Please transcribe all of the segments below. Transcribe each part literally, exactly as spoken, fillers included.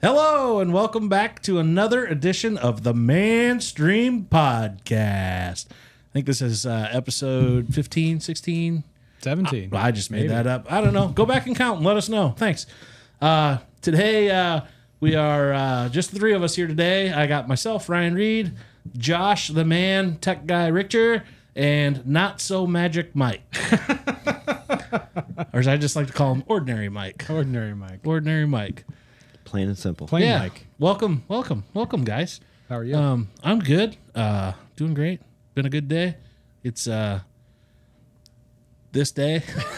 Hello, and welcome back to another edition of the Mainstream Podcast. I think this is uh, episode fifteen, sixteen, seventeen. I, I just made Maybe. that up. I don't know. Go back and count and let us know. Thanks. Uh, today, uh, we are uh, just the three of us here today. I got myself, Ryan Reed, Josh, the man, tech guy, Richter, and not so magic Mike. Or as I just like to call him, Ordinary Mike. Ordinary Mike. Ordinary Mike. Plain and simple. Plain yeah. Mike. Welcome, welcome, welcome, guys. How are you? Um, I'm good. Uh, doing great. Been a good day. It's uh, this day.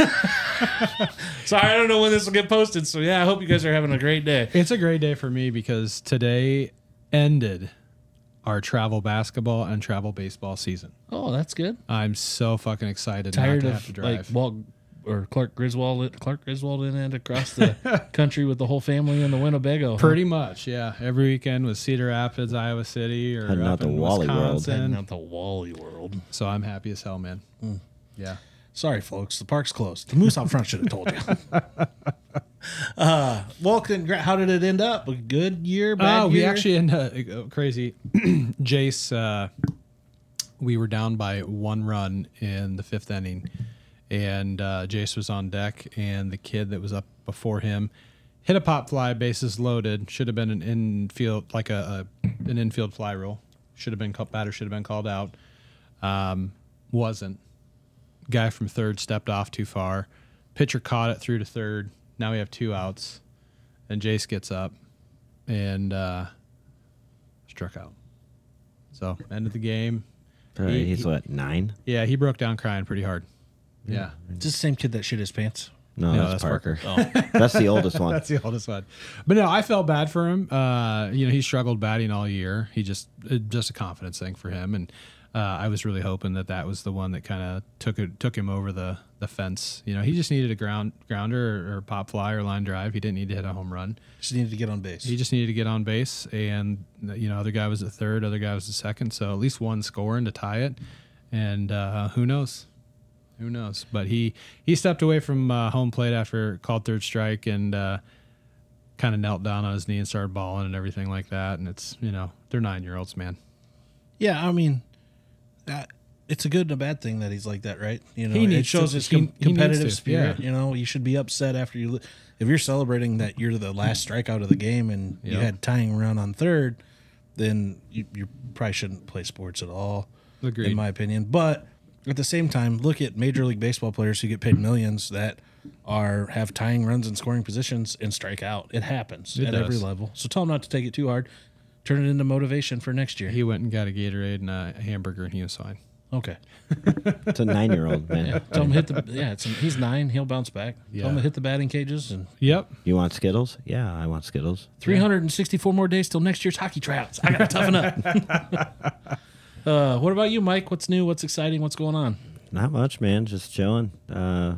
Sorry, I don't know when this will get posted. So yeah, I hope you guys are having a great day. It's a great day for me because today ended our travel basketball and travel baseball season. Oh, that's good. I'm so fucking excited Tired not to of have to drive. like Walt or Clark Griswold, Clark Griswold in and across the country with the whole family in the Winnebago. Pretty much, yeah. Every weekend was Cedar Rapids, Iowa City, or Heading up out to in Wally World. Wisconsin. Heading out the Wally World. So I'm happy as hell, man. Mm. Yeah. Sorry, folks. The park's closed. The moose out front should have told you. uh, well, congra- how did it end up? A good year, bad Oh, year? we actually ended up crazy. Jace, uh, we were down by one run in the fifth inning, and uh, Jace was on deck, and the kid that was up before him hit a pop fly, bases loaded. Should have been an infield, like a, a an infield fly rule. Should have been called, batter should have been called out. Um, wasn't. Guy from third stepped off too far. Pitcher caught it through to third. Now we have two outs, and Jace gets up and uh, struck out. So end of the game. Uh, He- he's he- what, nine? Yeah, he broke down crying pretty hard. Yeah, Is this the same kid that shit his pants? No, No, that's, that's Parker. Oh. That's the oldest one. that's the oldest one. But no, I felt bad for him. Uh, you know, he struggled batting all year. He just it, just a confidence thing for him, and uh, I was really hoping that that was the one that kind of took it took him over the the fence. You know, he just needed a ground grounder or, or pop fly or line drive. He didn't need to hit a home run. Just needed to get on base. He just needed to get on base, and you know, other guy was at third, other guy was at second, so at least one scoring to tie it. And uh, who knows? Who knows? But he he stepped away from uh, home plate after called third strike and uh, kind of knelt down on his knee and started bawling and everything like that. And it's, you know, they're nine year olds, man. Yeah, I mean, that it's a good and a bad thing that he's like that, right? You know, He it needs shows to- his he- com- he needs competitive to, spirit. yeah. You know, you should be upset after you. If you're celebrating that you're the last strikeout of the game and you Yep. had tying run on third, then you, you probably shouldn't play sports at all. Agreed. In my opinion. But at the same time, look at Major League Baseball players who get paid millions that are have tying runs in scoring positions and strike out. It happens It at does. every level. So tell them not to take it too hard. Turn it into motivation for next year. He went and got a Gatorade and a hamburger, and he was fine. Okay. It's a nine-year-old, man. Yeah, tell him hit the yeah. It's he's nine. He'll bounce back. Yeah. Tell him to hit the batting cages and Yep. You want Skittles? Yeah, I want Skittles. three hundred sixty-four more days till next year's hockey tryouts. I gotta toughen up. uh, what about you, Mike? What's new? What's exciting? What's going on? Not much, man. Just chilling. Uh,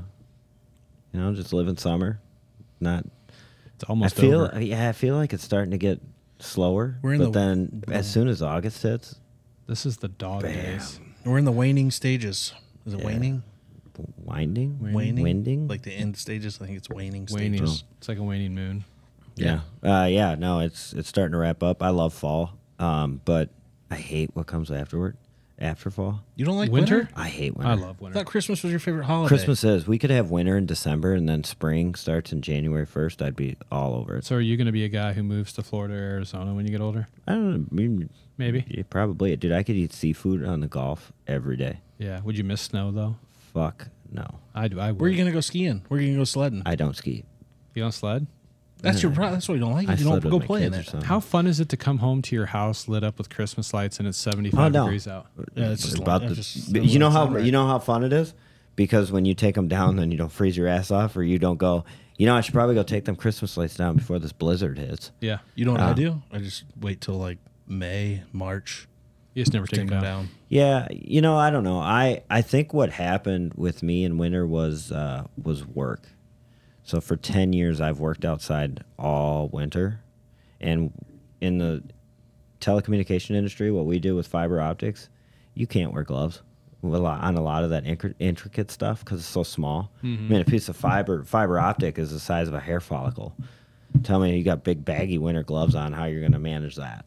you know, just living summer. Not. It's almost I feel. over. Yeah, I feel like it's starting to get slower. We're in but the- then, as soon as August hits, This is the dog Bam. days. We're in the waning stages. Is it Yeah. waning? winding, Waning. winding. Like the end stages. I think it's waning Waning. stages. It's like a waning moon. Yeah. Uh, yeah. No, it's it's starting to wrap up. I love fall, um, but I hate what comes afterward. After fall, You don't like Winter? winter? I hate winter. I love I winter. thought Christmas was your favorite holiday. Christmas is. We could have winter in December, and then spring starts in January first. I'd be all over it. So are you going to be a guy who moves to Florida or Arizona when you get older? I don't know. I mean, Maybe. yeah, probably. Dude, I could eat seafood on the golf every day. Yeah. Would you miss snow though? Fuck no. I do. I would. Where are you gonna go skiing? Where are you gonna go sledding? I don't ski. You don't sled? That's your problem. That's why you don't like I it. You don't slid with go my play in kids or it. something. How fun is it to come home to your house lit up with Christmas lights and it's seventy-five Oh, no. degrees out? Yeah, it's just about like- the, that's just- but that's you know what how it's on, you know how fun it is because when you take them down, then you don't freeze your ass off, or you don't go. You know, I should probably go take them Christmas lights down before this blizzard hits. Yeah. You know what I Uh, do? I just wait till like May, March, You just never take, take them them down. down. Yeah, you know, I don't know. I, I think what happened with me in winter was uh, was work. So for ten years, I've worked outside all winter, and in the telecommunication industry, what we do with fiber optics, you can't wear gloves with a lot- on a lot of that inc- intricate stuff because it's so small. I mean, a piece of fiber fiber optic is the size of a hair follicle. Tell me you got big baggy winter gloves on, how you're going to manage that.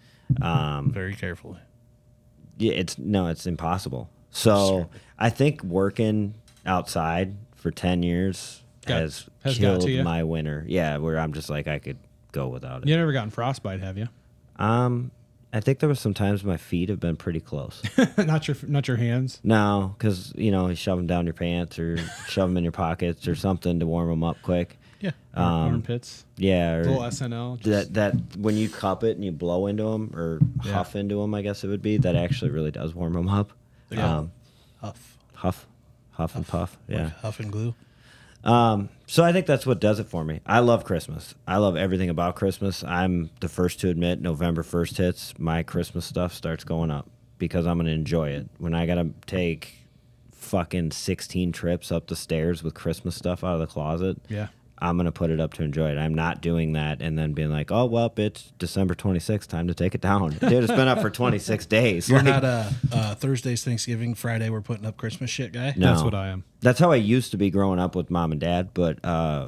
Um, Very carefully. Yeah, it's no, it's impossible. So I think working outside for ten years Got- has, has got killed to you? my winter. Yeah, where I'm just like I could go without it. You never gotten frostbite, have you? Um, I think there was some times my feet have been pretty close. not your not your hands. No, because you know you shove them down your pants or shove them in your pockets or something to warm them up quick. Yeah. Um, Um, Armpits. Yeah, or Little S N L. just- that that when you cup it and you blow into them or Yeah. huff into them, I guess it would be that actually really does warm them up. Yeah. Um, Huff. huff, huff and puff. Yeah. Like huff and glue. Um, so I think that's what does it for me. I love Christmas. I love everything about Christmas. I'm the first to admit November first hits, my Christmas stuff starts going up because I'm going to enjoy it. When I got to take fucking sixteen trips up the stairs with Christmas stuff out of the closet, Yeah. I'm going to put it up to enjoy it. I'm not doing that and then being like, oh, well, it's December twenty-sixth, time to take it down. Dude, it's been up for twenty-six days. You're Like, not a uh, Thursday's Thanksgiving, Friday we're putting up Christmas shit guy? No. That's what I am. That's how I used to be growing up with mom and dad, but uh,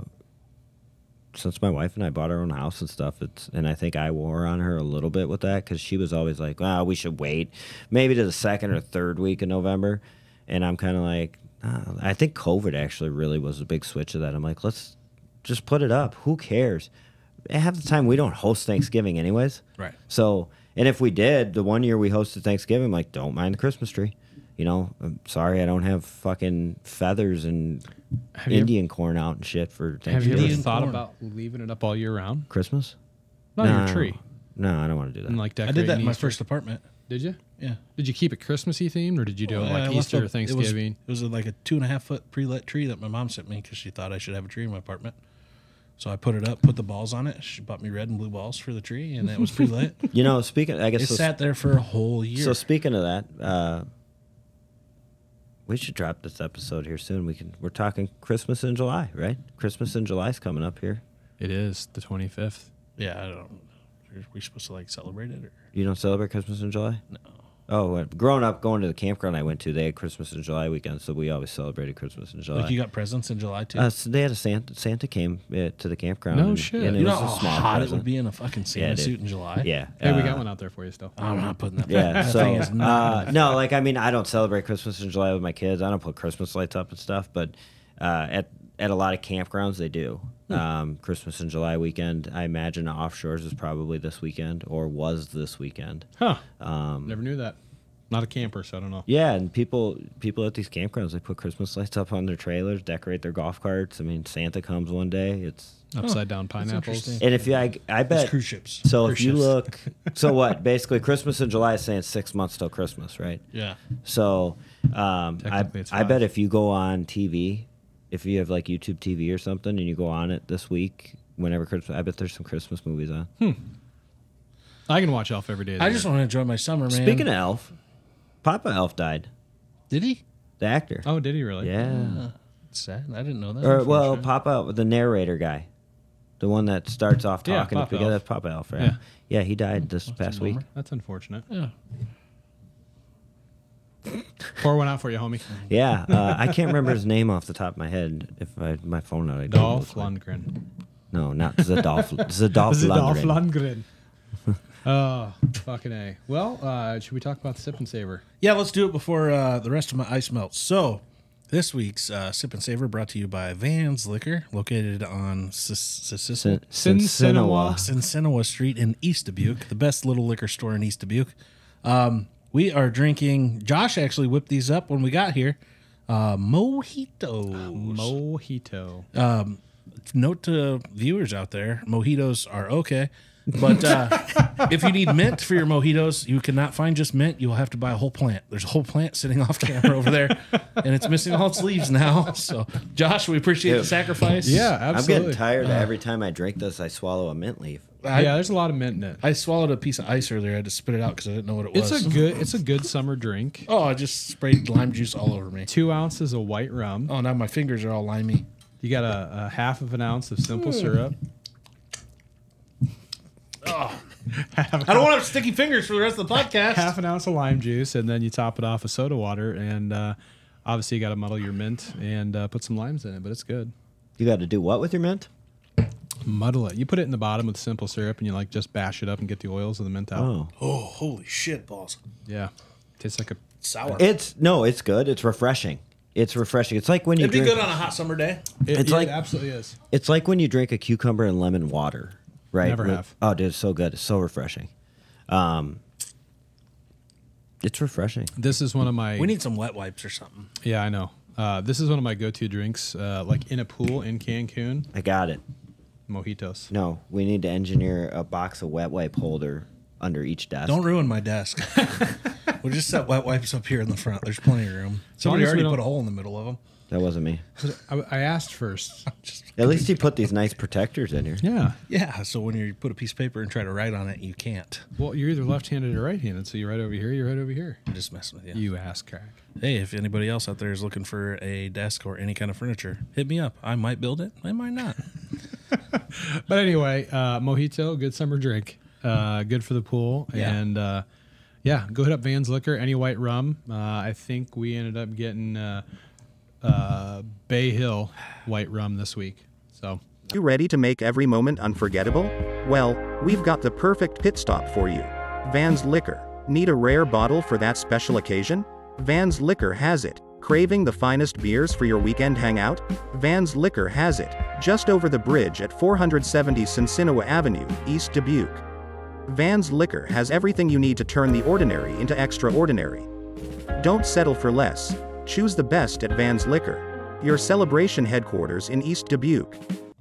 since my wife and I bought our own house and stuff, it's and I think I wore on her a little bit with that because she was always like, "Well, we should wait, maybe to the second or third week of November," and I'm kind of like, oh, I think COVID actually really was a big switch of that. I'm like, let's just put it up. Who cares? Half the time we don't host Thanksgiving anyways, Right. So, and if we did, the one year we hosted Thanksgiving, I'm like, don't mind the Christmas tree. You know, I'm sorry I don't have fucking feathers and Have you- Indian corn out and shit for Have you Thanksgiving. ever Indian thought corn. about leaving it up all year round? Christmas? Not No, your tree. No, I don't want to do that. And like I decorating did that in my Easter. first apartment. Did you? Yeah. Did you keep it Christmassy themed, or did you do it Well, I like left Easter or up- Thanksgiving? It was, it was like a two and a half foot pre-lit tree that my mom sent me because she thought I should have a tree in my apartment. So I put it up, put the balls on it. She bought me red and blue balls for the tree, and it was pre-lit. You know, speaking, I guess It so, sat there for a whole year. so speaking of that, uh, we should drop this episode here soon. We can. We're talking Christmas in July, right? Christmas in July is coming up here. It is the twenty-fifth. yeah, I don't. Are we supposed to like celebrate it? Or? You don't celebrate Christmas in July? No. Oh, well, growing up, going to the campground I went to, they had Christmas in July weekend, so we always celebrated Christmas in July. Like you got presents in July too? Uh, so they had a Santa. Santa came uh, to the campground. No and, shit. And it you know was how a small hot it present. would be in a fucking Santa Yeah, dude. suit in July? Yeah. Hey, we uh, got one out there for you still. I'm not putting that. Yeah. that So thing is not uh, no, like I mean, I don't celebrate Christmas in July with my kids. I don't put Christmas lights up and stuff, but uh, at at a lot of campgrounds they do. Um, Christmas in July weekend. I imagine offshores is probably this weekend or was this weekend. Huh. Um, Never knew that. Not a camper, so I don't know. Yeah, and people people at these campgrounds they put Christmas lights up on their trailers, decorate their golf carts. I mean, Santa comes one day. It's Upside down pineapples. interesting. and if you, I, I bet It's cruise ships. So Cruise if you ships. look, so what? Basically, Christmas in July is saying six months till Christmas, right? Yeah. So um, I, Technically, it's I bet five. if you go on T V, if you have like YouTube T V or something, and you go on it this week, whenever Christmas, I bet there's some Christmas movies on. I can watch Elf every day. of the I just year. want to enjoy my summer, man. Speaking of Elf, Papa Elf died. Did he? The actor. Oh, did he really? Yeah. It's sad. I didn't know that. Or well, unfortunately. Papa, the narrator guy, the one that starts off Yeah, talking. Papa together. Elf. That's Papa Elf, right? Yeah. Yeah, he died this That's a past week. bummer. That's unfortunate. Yeah. Pour one out for you, homie. Yeah, uh, I can't remember his name off the top of my head. If I had my phone out, I don't know Dolph what it's like. Lundgren. No, not Zadolf. Zadolf Dolph Lundgren. Lundgren. Oh, fucking A. Well, uh, should we talk about the Sip and Savor? Yeah, let's do it before uh, the rest of my ice melts. So, this week's uh, Sip and Savor brought to you by Van's Liquor, located on Sinsinawa Sin- Sinsinawa. Sinsinawa Street in East Dubuque, the best little liquor store in East Dubuque. Um, we are drinking, Josh actually whipped these up when we got here, uh, mojitos. Mojito. Um, note to viewers out there, mojitos are okay. But uh, if you need mint for your mojitos, you cannot find just mint. You'll have to buy a whole plant. There's a whole plant sitting off camera over there, and it's missing all its leaves now. So, Josh, we appreciate the Dude. sacrifice. Yeah, I'm absolutely. getting tired that every time I drink this, I swallow a mint leaf. I, yeah, there's a lot of mint in it. I swallowed a piece of ice earlier. I had to spit it out because I didn't know what it was. It's a good. It's a good summer drink. Oh, I just sprayed lime juice all over me. Two ounces of white rum. Oh, now my fingers are all limey. You got a, a half of an ounce of simple syrup. I don't want to have sticky fingers for the rest of the podcast. Half an ounce of lime juice, and then you top it off with soda water. And uh, obviously, you got to muddle your mint and uh, put some limes in it, but it's good. You got to do what with your mint? Muddle it. You put it in the bottom with simple syrup, and you like just bash it up and get the oils of the mint out. Oh, Oh, holy shit balls. Yeah, tastes like a. Sour. it's no, it's good. It's refreshing. It's refreshing. It's like when you It'd be drink. good on a hot summer day. It, It's yeah, like- it absolutely is. It's like when you drink a cucumber and lemon water, right? Never With- have. Oh, dude, it's so good. It's so refreshing. Um, it's refreshing. This is one of my. We need some wet wipes or something. Yeah, I know. Uh, this is one of my go-to drinks, uh, like in a pool in Cancun. I got it. Mojitos. No, we need to engineer a box of wet wipe holder under each desk. Don't ruin my desk. We'll just set wet wipes up here in the front. There's plenty of room. Somebody as we already don't- put a hole in the middle of them. That wasn't me. I, I asked first. At least he put these nice protectors in here. Yeah. Yeah, so when you put a piece of paper and try to write on it, you can't. Well, you're either left-handed or right-handed, so you're right over here. You're right over here. I'm just messing with you. You ass crack. Hey, if anybody else out there is looking for a desk or any kind of furniture, hit me up. I might build it. I might not. But anyway, uh, mojito, good summer drink. Uh, good for the pool. Yeah. And uh, yeah, go hit up Van's Liquor, any white rum. Uh, I think we ended up getting uh, uh, Bay Hill white rum this week. So You ready to make every moment unforgettable? Well, we've got the perfect pit stop for you. Van's Liquor. Need a rare bottle for that special occasion? Van's Liquor has it. Craving the finest beers for your weekend hangout? Van's Liquor has it. Just over the bridge at four seventy Sinsinawa Avenue, East Dubuque. Van's Liquor has everything you need to turn the ordinary into extraordinary. Don't settle for less. Choose the best at Van's Liquor. Your celebration headquarters in East Dubuque.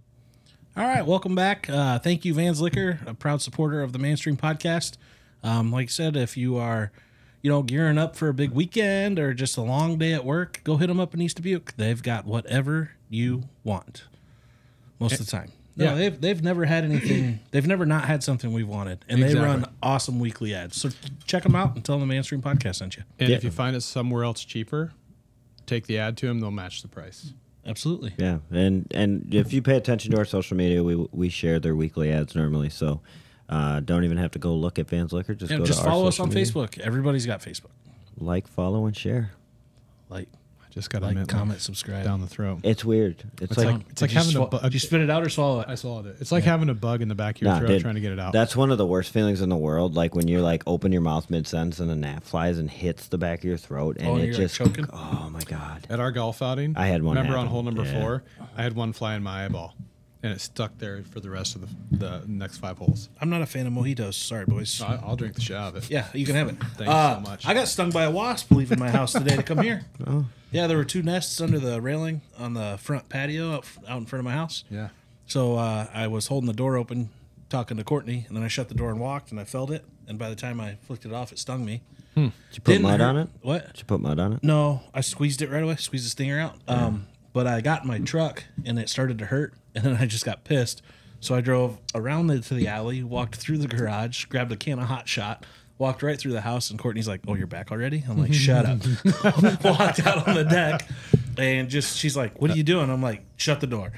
All right, welcome back. Uh, thank you, Vans Liquor, a proud supporter of the Mainstream Podcast. Um, like I said, if you are, you know, gearing up for a big weekend or just a long day at work, go hit them up in East Dubuque. They've got whatever you want most of the time. No, Yeah. they've they've never had anything. They've never not had something we've wanted, and Exactly. they run awesome weekly ads. So check them out and tell them the Mainstream Podcast sent you. And Yeah. if you find it somewhere else cheaper, take the ad to them. They'll match the price. Absolutely. Yeah, and and if you pay attention to our social media, we we share their weekly ads normally. So uh, don't even have to go look at Vans Liquor. Just Yeah, go just to our follow us social on media. Facebook. Everybody's got Facebook. Like, follow, and share. Like, I just got a like, mint comment, subscribe. down the throat. It's weird. It's, It's like, like it's like Did you having a swal- bug. Did you spit it out or swallow it? I swallowed it. It's like having a bug in the back of your Nah, throat dude, trying to get it out. That's one of the worst feelings in the world. Like when you like open your mouth mid sentence and a gnat flies and hits the back of your throat, and Oh, and it you're, like, just choking? oh my god. At our golf outing, I had one Remember on happen. hole number Yeah. four, I had one fly in my eyeball, and it stuck there for the rest of the, the next five holes. I'm not a fan of mojitos. Sorry, boys. I, I'll drink the shit out of it. Yeah, you can have it. Thanks Uh, so much. I got stung by a wasp leaving my house today to come here. Oh. Yeah, there were two nests under the railing on the front patio out, out in front of my house. Yeah. So uh, I was holding the door open, talking to Courtney, and then I shut the door and walked, and I felt it. And by the time I flicked it off, it stung me. Did you put mud hurt. on it? What? Did you put mud on it? No, I squeezed it right away, squeezed the stinger out. Um, but I got in my truck, and it started to hurt, and then I just got pissed. So I drove around the, to the alley, walked through the garage, grabbed a can of Hot Shot, walked right through the house, and Courtney's like, "Oh, you're back already?" I'm like, "Shut up." Walked out on the deck, and just she's like, "What are you doing?" I'm like, "Shut the door."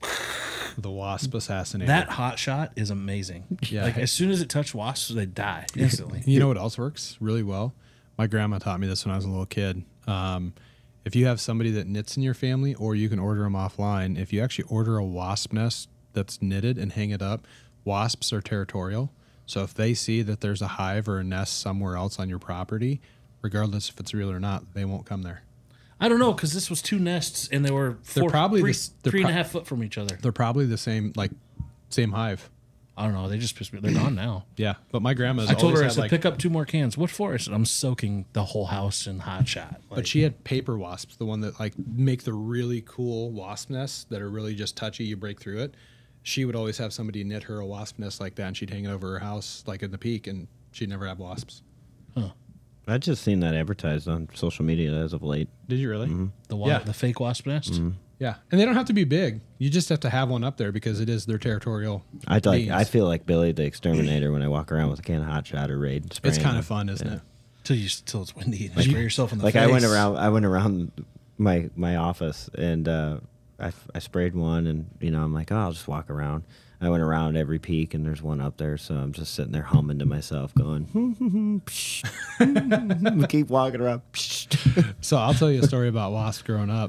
The wasp assassinator. That Hot Shot is amazing. Yeah. Like as soon as it touched wasps, they die instantly. You know what else works really well? My grandma taught me this when I was a little kid. Um, if you have somebody that knits in your family, or you can order them offline, if you actually order a wasp nest that's knitted and hang it up, wasps are territorial. So if they see that there's a hive or a nest somewhere else on your property, regardless if it's real or not, they won't come there. I don't know because this was two nests and they were They're four, probably three, the- they're three and a pro- half foot from each other. They're probably the same, like, same hive. I don't know. They just pissed me. They're gone now. Yeah, but my grandma's I told always her, I had, said, like, pick up two more cans. What for? I said, I'm soaking the whole house in Hot Shot. Like, but she had paper wasps, the one that like make the really cool wasp nests that are really just touchy. You break through it. She would always have somebody knit her a wasp nest like that, and she'd hang it over her house, like in the peak, and she'd never have wasps. I just seen that advertised on social media as of late. Did you really? the wa- yeah. the fake wasp nest. Yeah, and they don't have to be big. You just have to have one up there because it is their territorial. I like. beings. I feel like Billy the Exterminator when I walk around with a can of Hot Shot or Raid. It's spraying kind them. of fun, isn't Yeah. it? Till you till it's windy and you spray yourself in the Like face. I went around. I went around my my office and uh, I I sprayed one, and you know I'm like, oh, I'll just walk around. I went around every peak, and there's one up there, so I'm just sitting there humming to myself, going, keep walking around. So I'll tell you a story about wasps growing up.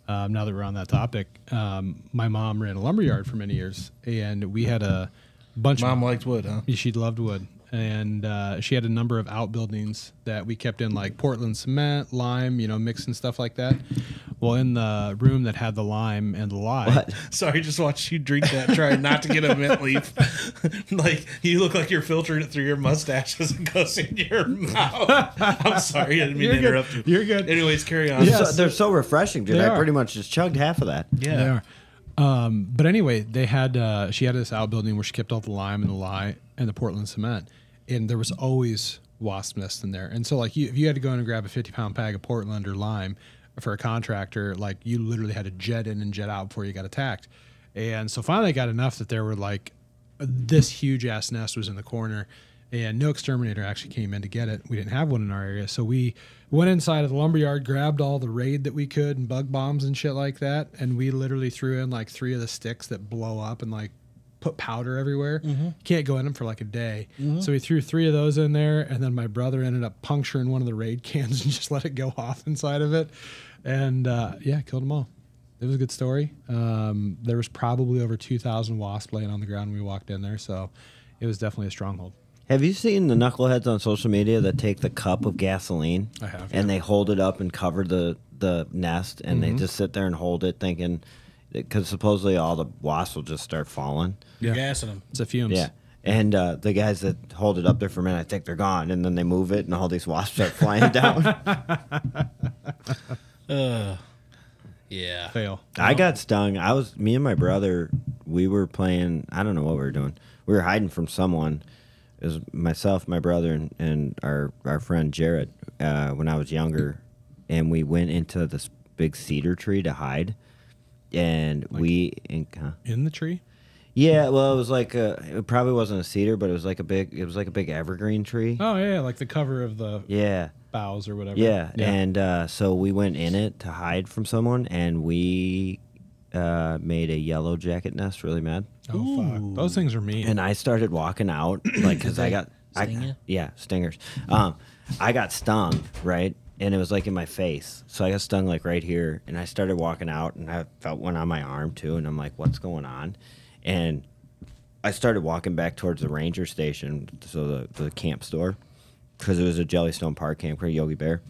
Um, now that we're on that topic, um, my mom ran a lumber yard for many years, and we had a bunch. Mom of, liked wood, huh? She loved wood, and uh, she had a number of outbuildings that we kept in, like Portland cement, lime, you know, mixing stuff like that. Well, in the room that had the lime and the lye, What? Sorry, just watch you drink that, trying not to get a mint leaf. Like, you look like you're filtering it through your mustache as it goes in your mouth. I'm sorry, I didn't mean You're to good. interrupt you. You're good. Anyways, carry on. Yeah. So, they're so refreshing, dude. They I are. pretty much just chugged half of that. Yeah. They are. Um, but anyway, they had uh, she had this outbuilding where she kept all the lime and the lye and the Portland cement, and there was always wasp nests in there. And so, like, you, if you had to go in and grab a fifty pound bag of Portland or lime for a contractor, like, you literally had to jet in and jet out before you got attacked. And so finally, I got enough that there were like this huge ass nest was in the corner, and no exterminator actually came in to get it. We didn't have one in our area, so we went inside of the lumberyard, grabbed all the raid that we could and bug bombs and shit like that, and we literally threw in like three of the sticks that blow up and like put powder everywhere. Mm-hmm. You can't go in them for like a day. Mm-hmm. So we threw three of those in there, and then my brother ended up puncturing one of the raid cans and just let it go off inside of it, and uh, yeah, killed them all. It was a good story. Um, there was probably over two thousand wasps laying on the ground when we walked in there, so it was definitely a stronghold. Have you seen the knuckleheads on social media that take the cup of gasoline I have, and yeah. they hold it up and cover the, the nest, and Mm-hmm. they just sit there and hold it thinking, because supposedly all the wasps will just start falling. You're Yeah. gassing them. It's a fumes. Yeah. And uh, the guys that hold it up there for a minute, I think they're gone, and then they move it, and all these wasps start flying down. Uh, yeah. Fail. I got stung. I was me and my brother. We were playing. I don't know what we were doing. We were hiding from someone. It was myself, my brother, and, and our our friend Jared. Uh, when I was younger, and we went into this big cedar tree to hide. And Like- we, in, huh? In the tree? yeah. Well, it was like a. It probably wasn't a cedar, but it was like a big. It was like a big evergreen tree. Oh, yeah, like the cover of the Yeah. boughs or whatever. Yeah, and uh, so we went in it to hide from someone, and we uh, made a yellow jacket nest really mad. Oh, fuck. Those things are mean. And I started walking out, like, because I got, I, sting you? yeah, stingers. Um, I got stung, right, and it was like in my face, so I got stung like right here, and I started walking out, and I felt one on my arm too, and I'm like, what's going on? And I started walking back towards the ranger station, so the the camp store. Because it was a Jellystone Park camp for Yogi Bear.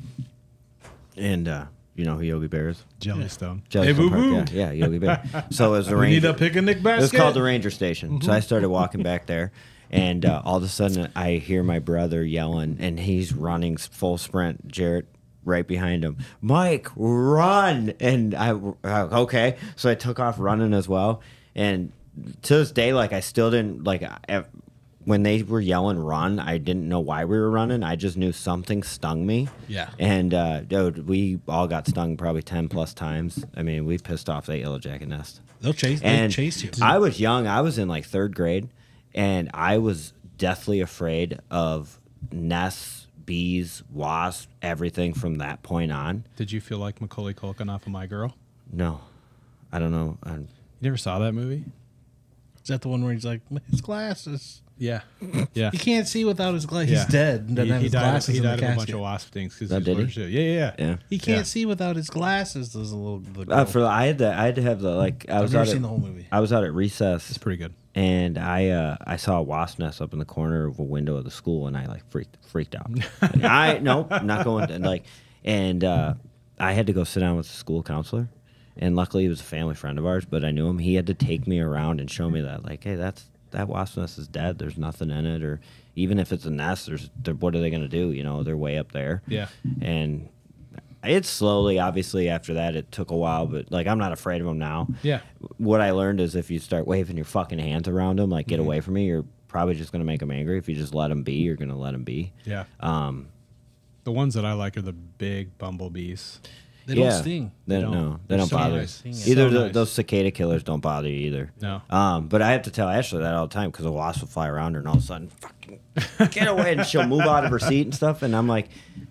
And uh, you know who Yogi Bear is? Jellystone. Jellystone Hey, Park, boo-boo. yeah, yeah, Yogi Bear. So it was the We need ranger. a picnic basket. It was called the ranger station. So I started walking back there, and uh, all of a sudden I hear my brother yelling, and he's running full sprint. Jarrett right behind him. Mike, run! And I, uh, okay. So I took off running as well. And to this day, like, I still didn't, like, I, when they were yelling run, I didn't know why we were running. I just knew something stung me. Yeah. And, uh, dude, we all got stung probably ten plus times. I mean, we pissed off that yellow jacket nest. They'll chase. They And chase you. I was young. I was in like third grade, and I was deathly afraid of nests, bees, wasps, everything from that point on. Did you feel like Macaulay Culkin off of My Girl? No, I don't know. I, You never saw that movie? Is that the one where he's like, his glasses? Yeah. Yeah. He can't see without his glasses. Yeah. He's dead. And doesn't He, have he his died, glasses he in died the of a bunch casket. of wasp things because Oh, he's did he? allergic to it. Yeah, yeah, yeah. yeah. He can't Yeah. see without his glasses. There's a little. The Uh, for I had to, I had to have the like. I I've was never out seen at, the whole movie. I was out at recess, It's pretty good. and I uh, I saw a wasp nest up in the corner of a window of the school, and I like freaked freaked out. Like, I nope, not going to like, and uh, I had to go sit down with the school counselor, and luckily he was a family friend of ours, but I knew him. He had to take me around and show me that, like, hey, that's that wasp nest is dead. There's nothing in it, or even if it's a nest, there's they're- what are they gonna do? You know, they're way up there. Yeah. And it's slowly, obviously, after that, it took a while, but like I'm not afraid of them now. Yeah. What I learned is if you start waving your fucking hands around them, like get Mm-hmm. away from me, you're probably just gonna make them angry. If you just let them be, you're gonna let them be. Yeah. Um, The ones that I like are the big bumblebees. They yeah, don't sting. They They don't. don't. No, they They're don't so bother. nice. you. So Either the, nice. those cicada killers don't bother you either. No. Um, but I have to tell Ashley that all the time because a wasp will fly around her, and all of a sudden, fucking get away, and she'll move out of her seat and stuff, and I'm like,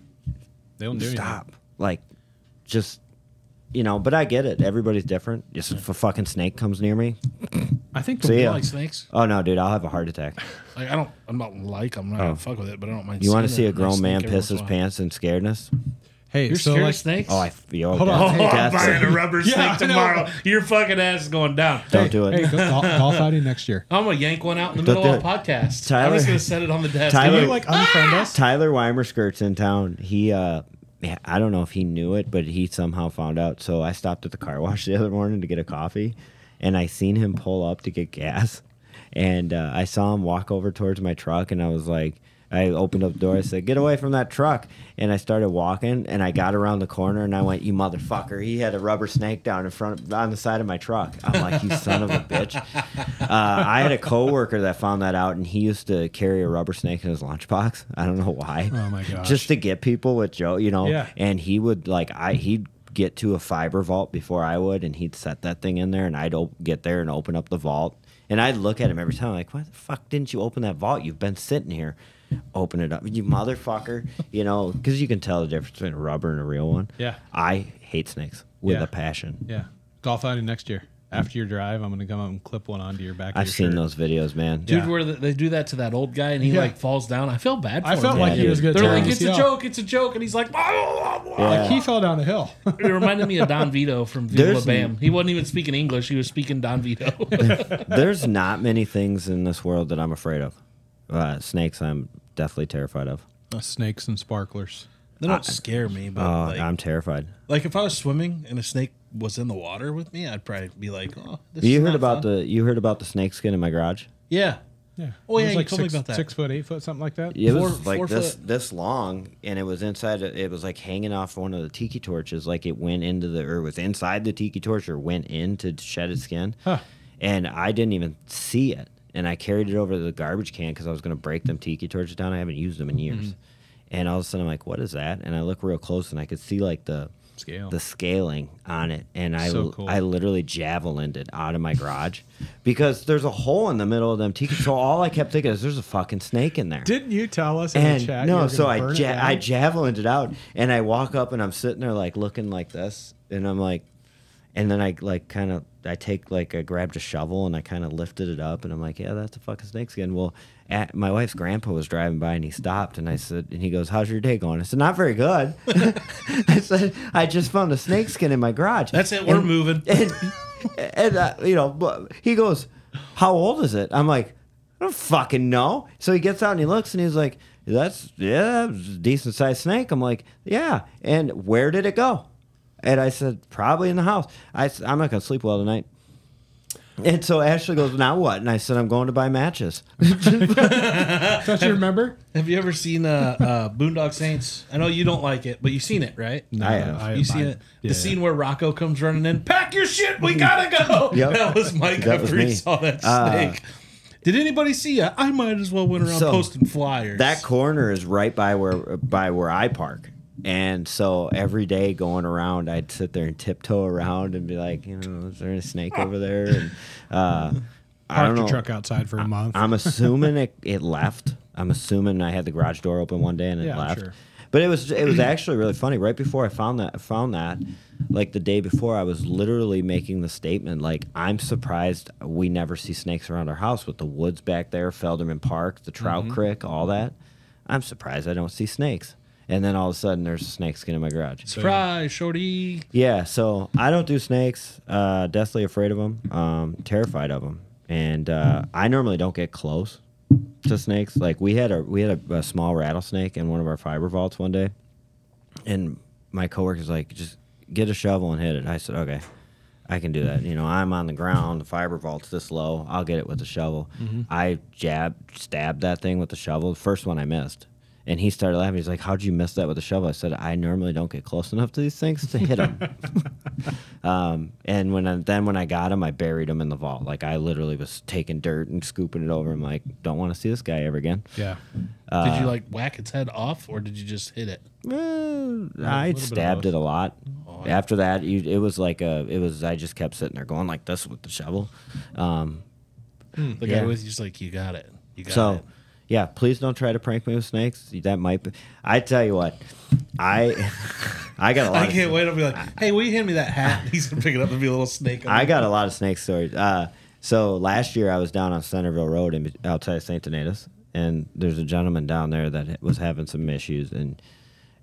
They don't do anything. stop, like, just. You know, but I get it. Everybody's different. Just if a fucking snake comes near me, I think See the, You ya. like snakes? oh no, dude, I'll have a heart attack. Like I don't. I'm not like. I'm not Oh. gonna fuck with it, but I don't mind. You want to seeing see a a grown snake man every piss once in his a while. pants in scaredness? Hey, You're so scared like, of snakes? Oh, I yo, Hold on. Oh, definitely, I'm buying a definitely. rubber Yeah, snake I know. tomorrow. Your fucking ass is going down. Don't do it. hey, go, golf, golf outing next year. I'm gonna yank one out in the Don't middle of do a it. podcast. I'm Tyler- just gonna set it on the desk. Tyler- Can you like unfriend us? Tyler Weimerskirt's in town. He, uh, yeah, I don't know if he knew it, but he somehow found out. So I stopped at the car wash the other morning to get a coffee, and I seen him pull up to get gas, and uh, I saw him walk over towards my truck, and I was like, I opened up the door. I said, "Get away from that truck!" And I started walking, and I got around the corner, and I went, "You motherfucker!" He had a rubber snake down in front on the side of my truck. I'm like, "You son of a bitch!" Uh, I had a coworker that found that out, and he used to carry a rubber snake in his lunchbox. I don't know why. Oh my gosh. Just to get people with Joe, you know. Yeah. And he would like I he'd get to a fiber vault before I would, and he'd set that thing in there, and I'd op- get there and open up the vault, and I'd look at him every time like, "Why the fuck didn't you open that vault? You've been sitting here." Open it up, you motherfucker. You know, because you can tell the difference between a rubber and a real one. Yeah. I hate snakes with Yeah. a passion. Yeah. Golf outing next year. After your drive, I'm going to come up and clip one onto your back. Of I've your seen shirt. those videos, man. Dude, Yeah. where the, they do that to that old guy and he Yeah. like falls down. I feel bad for I him. felt man. like he was good. They're like, too. it's a Yeah. joke, it's a joke, and he's like, blah, blah, blah, blah. Yeah. Like he fell down a hill. It reminded me of Don Vito from There's- Viva Bam. He wasn't even speaking English; he was speaking Don Vito. There's not many things in this world that I'm afraid of. Uh, snakes, I'm definitely terrified of. Snakes and sparklers. They don't scare me, but Oh, like, I'm terrified. like if I was swimming and a snake was in the water with me, I'd probably be like, "Oh, this You is heard not about fun." the you heard about the snake skin in my garage? yeah." Yeah. Oh, It yeah, was you like told me six, about that. Six foot, eight foot, something like that. It Four- was like four this foot. this long, and it was inside. It was like hanging off one of the tiki torches. Like it went into the or was inside the tiki torch or went in to shed its skin. Huh. And I didn't even see it. And I carried it over to the garbage can because I was going to break them tiki torches down. I haven't used them in years. Mm-hmm. And all of a sudden, I'm like, "What is that?" And I look real close, and I could see like the Scale. the scaling on it. And I So cool. I literally javelined it out of my garage because there's a hole in the middle of them tiki. So all I kept thinking is, "There's a fucking snake in there." Didn't you tell us in And the chat? you no, were so gonna I burn it ja- down? I javelined it out, and I walk up, and I'm sitting there like looking like this, and I'm like, and then I like kind of I take like I grabbed a shovel and I kind of lifted it up, and I'm like, "Yeah, that's a fucking snake skin." Well, at, my wife's grandpa was driving by, and he stopped, and I said, and he goes, "How's your day going?" I said, "Not very good." I said, "I just found a snake skin in my garage." That's it. We're And- moving. And, and uh, you know, but he goes, "How old is it?" I'm like, "I don't fucking know." So he gets out and he looks and he's like, "That's yeah, it's a decent sized snake." I'm like, "Yeah." And where did it go? And I said, "Probably in the house." I s- I'm not gonna sleep well tonight. And so Ashley goes, "Now what?" And I said, "I'm going to buy matches." Don't you remember? Have you ever seen uh, uh, Boondock Saints? I know you don't like it, but you've seen it, right? No, I have. You seen it? The yeah. scene where Rocco comes running in, pack your shit, we gotta go. Yep. That was Mike That was after he me. saw that Uh, snake. Did anybody see it? I might as well went around So, posting flyers. That corner is right by where by where I park. And so every day going around, I'd sit there and tiptoe around and be like, you know, is there a snake over there? And uh, I Parked don't your know. truck outside for a month. I'm assuming it, it left. I'm assuming I had the garage door open one day and it Yeah, I'm left. sure. But it was it was actually really funny. Right before I found that found that, like the day before, I was literally making the statement like, I'm surprised we never see snakes around our house with the woods back there, Felderman Park, the Trout Mm-hmm. Creek, all that. I'm surprised I don't see snakes. And then all of a sudden, there's a snake skin in my garage. Surprise, shorty. Yeah, so I don't do snakes. Uh, deathly afraid of them. Um, terrified of them. And uh, I normally don't get close to snakes. Like we had a we had a, a small rattlesnake in one of our fiber vaults one day, and my coworker's like, "Just get a shovel and hit it." I said, "Okay, I can do that." You know, I'm on the ground. The fiber vault's this low. I'll get it with the shovel. I jabbed, stabbed that thing with the shovel. The first one I missed. And he started laughing. He's like, "How'd you miss that with the shovel?" I said, "I normally don't get close enough to these things to hit them." um, and when I, then when I got him, I buried him in the vault. Like I literally was taking dirt and scooping it over. I'm like, "Don't want to see this guy ever again." Yeah. Did you like whack its head off, or did you just hit it? Uh, I little bit of stabbed both. it a lot. Oh, After that, you, it was like a. It was. I just kept sitting there going like this with the shovel. Um, The Yeah. guy was just like, "You got it. You got so. it." Yeah, please don't try to prank me with snakes. That might be. I tell you what, I I got a lot. I of, can't wait. I'll be like, "Hey, will you hand me that hat?" He's gonna pick it up and be a little snake. on I it. got a lot of snake stories. Uh, so last year I was down on Centerville Road in, outside of Saint Donatus, and there's a gentleman down there that was having some issues, and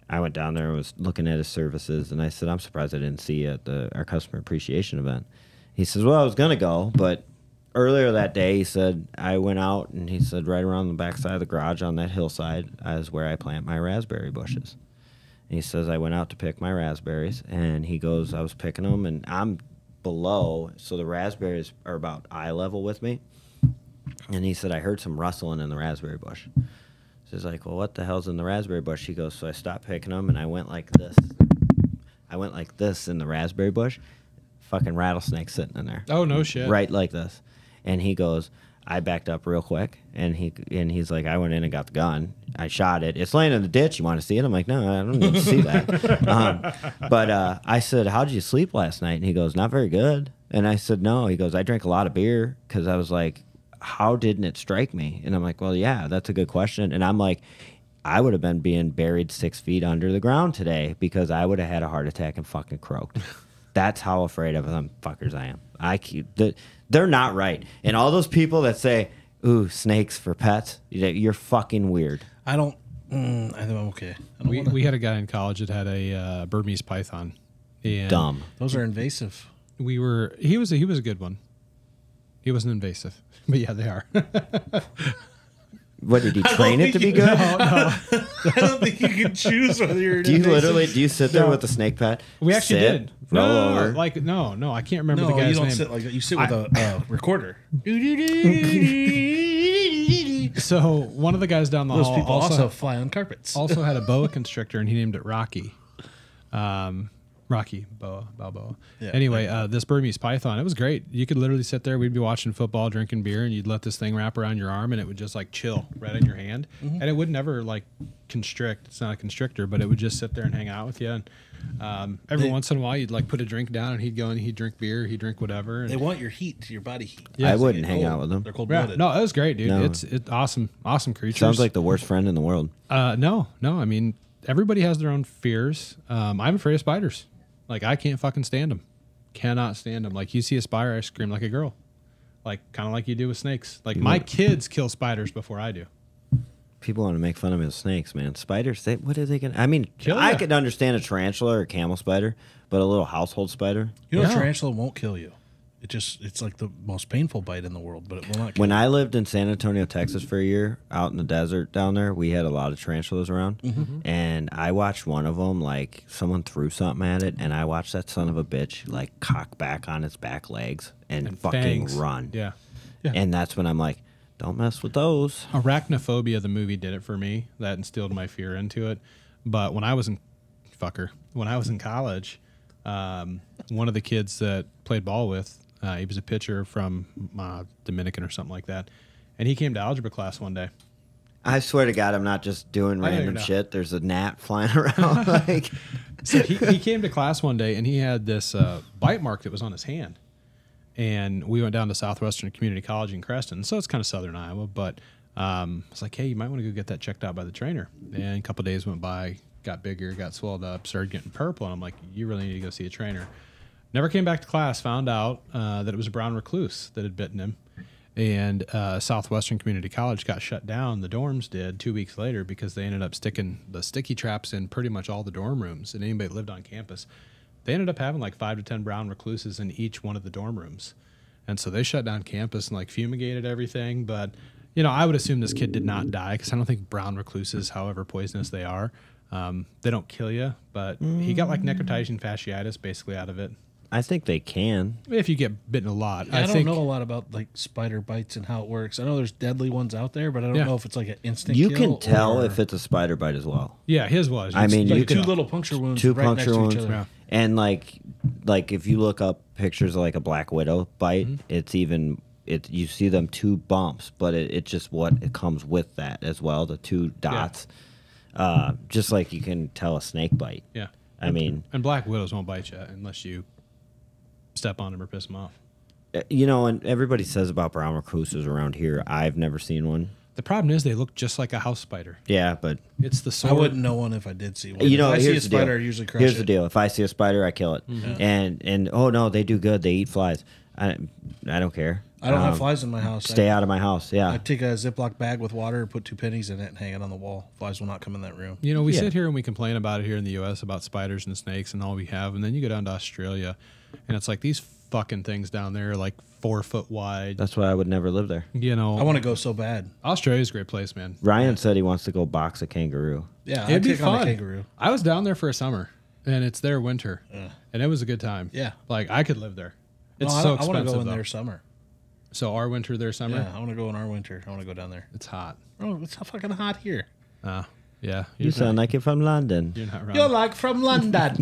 I went down there and was looking at his services, and I said, I'm surprised I didn't see you at the our customer appreciation event. He says, well, I was going to go, but earlier that day, he said, I went out, and he said, right around the backside of the garage on that hillside is where I plant my raspberry bushes. And he says, I went out to pick my raspberries, and he goes, I was picking them, and I'm below, so the raspberries are about eye level with me. And he said, I heard some rustling in the raspberry bush. So he's like, well, what the hell's in the raspberry bush? He goes, so I stopped picking them, and I went like this. I went like this in the raspberry bush. Fucking rattlesnake sitting in there. Oh, no shit. Right like this. And he goes, I backed up real quick, and he and he's like, I went in and got the gun. I shot it. It's laying in the ditch. You want to see it? I'm like, no, I don't need to see that. um, but uh, I said, how did you sleep last night? And he goes, not very good. And I said, no. He goes, I drank a lot of beer, because I was like, how didn't it strike me? And I'm like, well, yeah, that's a good question. And I'm like, I would have been being buried six feet under the ground today, because I would have had a heart attack and fucking croaked. That's how afraid of them fuckers I am. I keep, they're not right. And all those people that say, ooh, snakes for pets, you're fucking weird. I don't, mm, I think I'm okay. I don't We, wanna, we had a guy in college that had a uh, Burmese python. And Dumb. those are invasive. We were, he was a, he was a good one. He wasn't invasive. But yeah, they are. What, did he train it to be good? No, no. I don't think you can choose whether you're. Do you invasive. literally, do you sit there No. with the snake pet? We actually Sit, did. roll No, no, no, over. like no, no, I can't remember No, the guy's you don't name. sit like that. You sit with I- a uh, recorder. So one of the guys down the Those hall people also, also fly on carpets. also had a boa constrictor, and he named it Rocky. Um, Rocky boa Balboa. Yeah. Anyway, uh, this Burmese python, it was great. You could literally sit there. We'd be watching football, drinking beer, and you'd let this thing wrap around your arm, and it would just like chill right in your hand, Mm-hmm. and it would never like constrict. It's not a constrictor, but it would just sit there and hang out with you. And um, every They- once in a while, you'd like put a drink down, and he'd go and he'd drink beer, he'd drink whatever. And They want your heat, your body heat. Yeah, I so wouldn't They get hang cold. out with them. They're cold yeah, blooded. no, it was great, dude. No. It's it's awesome, awesome creatures. Sounds like the worst friend in the world. Uh, no, no. I mean, everybody has their own fears. Um, I'm afraid of spiders. Like, I can't fucking stand them. Cannot stand them. Like, you see a spider, I scream like a girl. Like, kind of like you do with snakes. Like, my kids kill spiders before I do. People want to make fun of me with snakes, man. Spiders, they, what are they going to... I mean, Kill I ya. could understand a tarantula or a camel spider, but a little household spider? You know, Yeah. a tarantula won't kill you. It just, it's like the most painful bite in the world, but it will not kill When you. I lived in San Antonio, Texas for a year, out in the desert down there, we had a lot of tarantulas around. Mm-hmm. And I watched one of them, like, someone threw something at it, and I watched that son of a bitch, like, cock back on its back legs and, And fucking fangs. run. Yeah. Yeah. And that's when I'm like, don't mess with those. Arachnophobia, the movie, did it for me. That instilled my fear into it. But when I was in... Fucker. When I was in college, um, one of the kids that played ball with... Uh, he was a pitcher from uh, Dominican or something like that. And he came to algebra class one day. I swear to God, I'm not just doing I know you're random not. shit. There's a gnat flying around. like, So he, he came to class one day, and he had this uh, bite mark that was on his hand. And we went down to Southwestern Community College in Creston. So it's kind of southern Iowa. But um, I was like, hey, you might want to go get that checked out by the trainer. And a couple days went by, got bigger, got swelled up, started getting purple. And I'm like, you really need to go see a trainer. Never came back to class, found out uh, that it was a brown recluse that had bitten him. And uh, Southwestern Community College got shut down. The dorms did two weeks later because they ended up sticking the sticky traps in pretty much all the dorm rooms. And anybody that lived on campus, they ended up having like five to ten brown recluses in each one of the dorm rooms. And so they shut down campus and like fumigated everything. But, you know, I would assume this kid did not die because I don't think brown recluses, however poisonous they are, um, they don't kill you. But mm. he got like necrotising fasciitis basically out of it. I think they can. If you get bitten a lot. Yeah, I, I don't think, know a lot about like spider bites and how it works. I know there's deadly ones out there, but I don't Yeah. know if it's like an instant You kill can tell or if it's a spider bite as well. Yeah, his was. I mean, like you two can- little puncture wounds Two right puncture next to wounds. each other. Yeah. And like, like if you look up pictures of like a black widow bite, Mm-hmm. it's even it. You see them two bumps, but it, it just what it comes with that as well. The two dots, uh, just like you can tell a snake bite. Yeah. I mean, And black widows won't bite you unless you step on them or piss them off. uh, you know, and everybody says about brown recluses around here. I've never seen one. The problem is they look just like a house spider. Yeah, but It's the I sword. wouldn't know one if I did see one. you know, if I see a here's the deal. spider, I usually crush Here's it. the deal: if I see a spider, I kill it. And and oh no, they do good. They eat flies. I I don't care. I don't Um, have flies in my house. Stay I, out of my house. Yeah. I take a Ziploc bag with water, put two pennies in it, and hang it on the wall. Flies will not come in that room. You know, we Yeah. sit here and we complain about it here in the U S about spiders and snakes and all we have, and then you go down to Australia, and it's like these fucking things down there are like four foot wide. That's why I would never live there. You know, I want to go so bad. Australia's a great place, man. Ryan said he wants to go box a kangaroo. Yeah, It'd I'd be take on a fun. kangaroo. I was down there for a summer, and it's their winter, Ugh. and it was a good time. Yeah. Like I could live there. It's No, so I, I expensive. want to go in though. there summer. So our winter, their summer. Yeah, I want to go in our winter. I want to go down there. It's hot. Oh, it's so fucking hot here. Uh, yeah. You You're sound not, like you're from London. you're not wrong. You're like from London.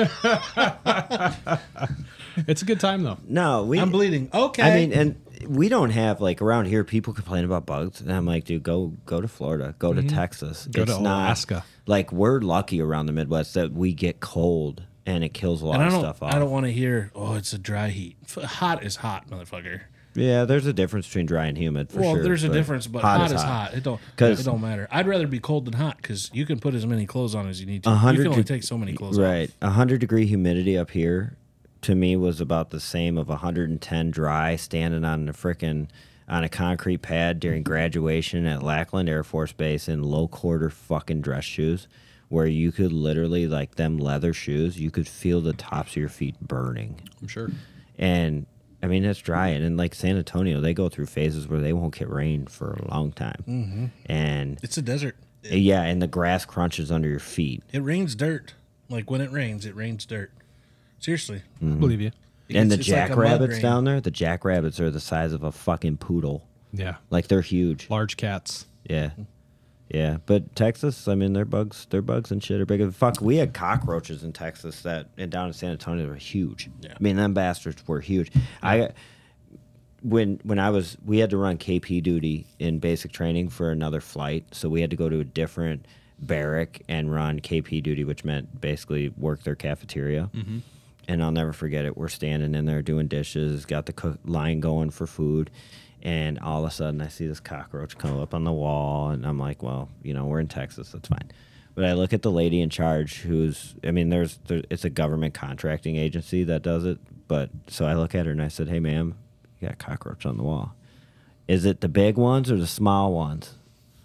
It's a good time though. No, we. I'm bleeding. Okay. I mean, and we don't have like around here. People complain about bugs, and I'm like, dude, go go to Florida, go to Texas. Go to it's not Alaska. like we're lucky around the Midwest that we get cold and it kills a lot and I of don't, stuff off. I don't want to hear, oh, it's a dry heat. F- Hot is hot, motherfucker. Yeah, there's a difference between dry and humid for well, sure. there's a but difference, but hot, is hot. It don't 'Cause- it don't matter. I'd rather be cold than hot because you can put as many clothes on as you need to. A You hundred can only de- take so many clothes Right, a hundred degree humidity up here to me was about the same of one hundred ten dry standing on a frickin' on a concrete pad during graduation at Lackland Air Force Base in low quarter fucking dress shoes, where you could literally like them leather shoes, you could feel the tops of your feet burning. I'm sure. And I mean, it's dry. And in like San Antonio, they go through phases where they won't get rain for a long time. Mm-hmm. And It's a desert. It, yeah, and the grass crunches under your feet. it rains dirt. Like when it rains, it rains dirt. Seriously. Mm-hmm. Believe you. And the It's- it's like a mud jackrabbits rain. down there, the jackrabbits are the size of a fucking poodle. Yeah. Like they're huge. Large cats. Yeah. Yeah. But Texas, I mean, their bugs, their bugs and shit are bigger. Fuck, we had cockroaches in Texas that and down in San Antonio were huge. Yeah. I mean, them bastards were huge. I when when I was we had to run K P duty in basic training for another flight, so we had to go to a different barrack and run K P duty, which meant basically work their cafeteria. Mm-hmm. And I'll never forget it. We're standing in there doing dishes, got the cook line going for food, and all of a sudden I see this cockroach come up on the wall, and I'm like, well, you know, we're in Texas, that's fine. But I look at the lady in charge, who's, I mean, there's, there, it's a government contracting agency that does it, but so I look at her and I said, hey, ma'am, you got a cockroach on the wall. Is it the big ones or the small ones?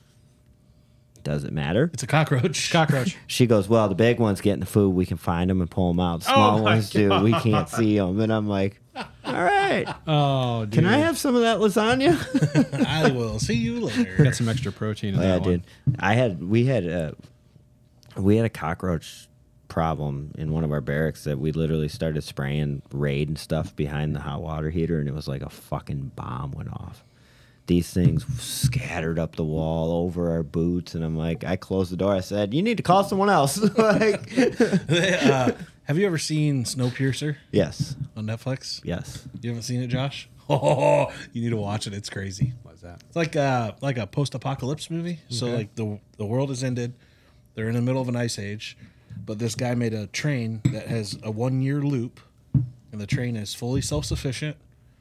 Does it matter? It's a cockroach. Cockroach. She goes, well, the big ones getting the food. We can find them and pull them out. The small Oh my ones do. We can't see them. And I'm like, all right. Oh, dude. Can I have some of that lasagna? I will see you later. Got some extra protein in yeah, that one. dude. I had, we had a, we had a cockroach problem in one of our barracks that we literally started spraying Raid and stuff behind the hot water heater, and it was like a fucking bomb went off. These things scattered up the wall over our boots, and I'm like, I closed the door. I said, you need to call someone else. Like, uh, have you ever seen Snowpiercer yes, on Netflix? yes. You haven't seen it, Josh? Oh, you need to watch it. It's crazy. What's that? It's like a like a post-apocalypse movie. So Okay. like the the world has ended. They're in the middle of an ice age, but this guy made a train that has a one-year loop, and the train is fully self-sufficient.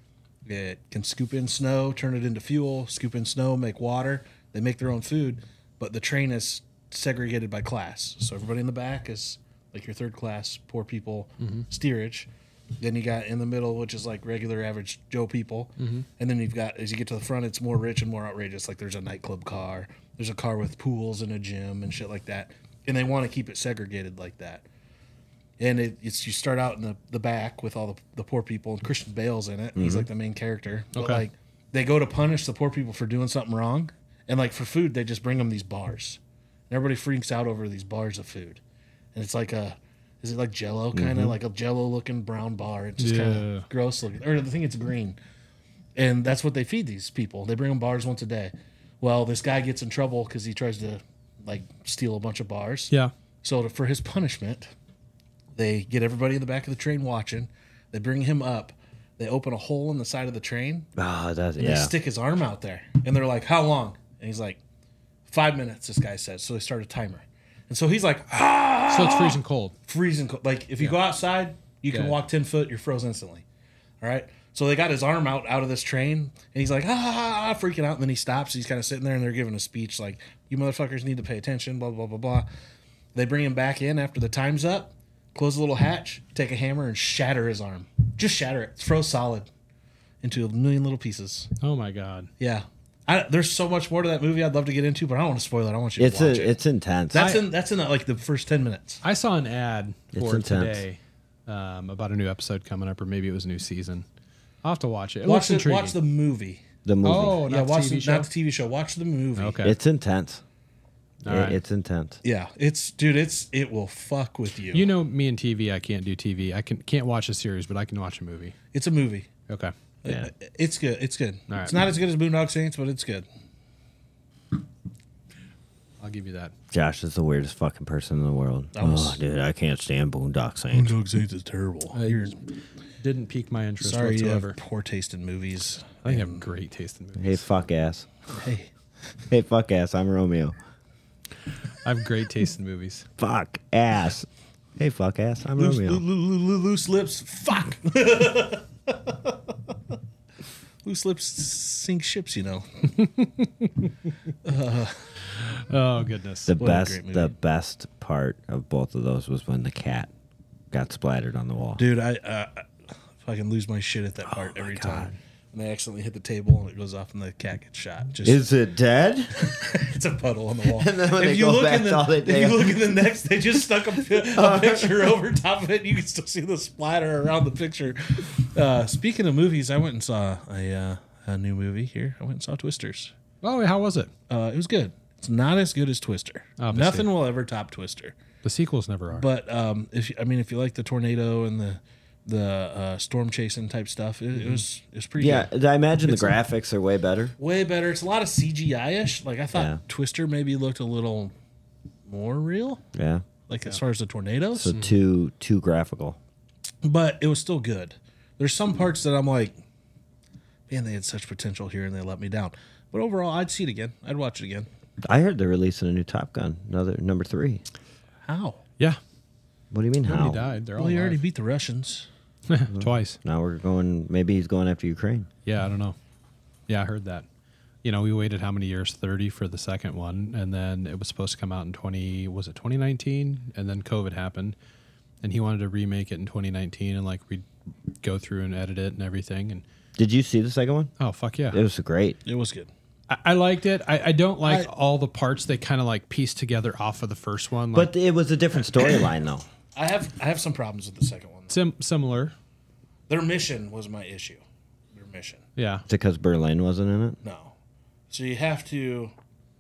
It can scoop in snow, turn it into fuel, scoop in snow, make water. They make their own food, but the train is segregated by class. So everybody in the back is like your third class, poor people, steerage. Then you got in the middle, which is like regular average Joe people. Mm-hmm. And then you've got, as you get to the front, it's more rich and more outrageous. Like there's a nightclub car, there's a car with pools and a gym and shit like that. And they want to keep it segregated like that. And it, it's you start out in the, the back with all the, the poor people, and Christian Bale's in it. And He's like the main character. But Okay. like they go to punish the poor people for doing something wrong, and like for food they just bring them these bars. And everybody freaks out over these bars of food, and it's like a, is it like Jello kind of like a Jello looking brown bar? It's just kind Yeah. of gross looking, or I think it's green. And that's what they feed these people. They bring them bars once a day. Well, this guy gets in trouble because he tries to like steal a bunch of bars. Yeah. So to, for his punishment, they get everybody in the back of the train watching. They bring him up. They open a hole in the side of the train. Oh, that's, And yeah. they stick his arm out there. And they're like, how long? And he's like, five minutes, this guy says. So they start a timer. And so he's like, ah! So it's freezing cold. Freezing cold. Like, if you go outside, you can Okay. walk ten foot, you're frozen instantly. All right? So they got his arm out out of this train, and he's like, ah, ah, ah, freaking out. And then he stops. He's kind of sitting there, and they're giving a speech like, you motherfuckers need to pay attention, blah, blah, blah, blah. They bring him back in after the time's up, close the little hatch, take a hammer, and shatter his arm. Just shatter it. It's froze solid. into a million little pieces. Oh my god. Yeah. I, there's so much more to that movie I'd love to get into, but I don't want to spoil it. I want you to It's watch a, it. it's intense. That's I- in that's in like the first ten minutes. I saw an ad It's for it intense. today um, about a new episode coming up, or maybe it was a new season. I'll have to watch it. It Watch looks the, intriguing. watch the movie. the movie. Oh, yeah, not watch the T V the, show. not the T V show. Watch the movie. Okay. It's intense. All It- right. It's intense. Yeah, it's dude. It's it will fuck with you. You know me and T V. I can't do T V. I can can't watch a series, but I can watch a movie. it's a movie. Okay. Yeah. It's good. It's good. All right. It's not as good as Boondock Saints, but it's good. I'll give you that. Josh is the weirdest fucking person in the world. Almost. Oh, dude, I can't stand Boondock Saints. Boondock Saints is terrible. You're Didn't pique my interest sorry you whatsoever. have poor taste in movies. I think I have great taste in movies. Hey, fuck ass. Hey, Hey, fuck ass. I'm Romeo. I have great taste in movies. Fuck ass. Hey, fuck ass. I'm loose, Romeo. loo- loo- loo- loose lips. Fuck. Loose lips sink ships. You know. Oh goodness. The What a best, great movie. the best part of both of those was when the cat got splattered on the wall. Dude, I uh, fucking lose my shit at that part Oh my every God. time. And they accidentally hit the table and it goes off and the cat gets shot. Just Is it dead? it's a puddle on the wall. And then when if they you go look back in the all the if day- you look in the next, they just stuck a, pi- a picture over top of it. You can still see the splatter around the picture. Uh, speaking of movies, I went and saw a uh, a new movie here. I went and saw Twisters. Oh, how was it? Uh, it was good. It's not as good as Twister. Obviously. Nothing will ever top Twister. The sequels never are. But um, if you, I mean, if you like the tornado and the the uh, storm chasing type stuff, it, it was it was pretty Yeah, good. I imagine It's the graphics are way better. Way better. It's a lot of C G I ish. Like I thought, Yeah. Twister maybe looked a little more real, Yeah. like as far as the tornadoes. So too too graphical. But it was still good. There's some parts that I'm like, man, they had such potential here and they let me down. But overall, I'd see it again. I'd watch it again. I heard they're releasing a new Top Gun, another number three. How? yeah, What do you mean how? nobody died. They're Well, all he already alive. beat the Russians. Twice. Now we're going. Maybe he's going after Ukraine. Yeah, I don't know. Yeah, I heard that. You know, we waited how many years? thirty for the second one, and then it was supposed to come out in twenty. Was it twenty nineteen? And then COVID happened, and he wanted to remake it in twenty nineteen, and like we would go through and edit it and everything. And Did you see the second one? oh fuck yeah, It was great. It was good. I, I liked it. I, I don't like I- all the parts they kind of like pieced together off of the first one. Like, But it was a different storyline, though. I have I have some problems with the second one. sim- similar. Their mission was my issue. Their mission. Yeah. Is it because Berlin wasn't in it? No. So you have to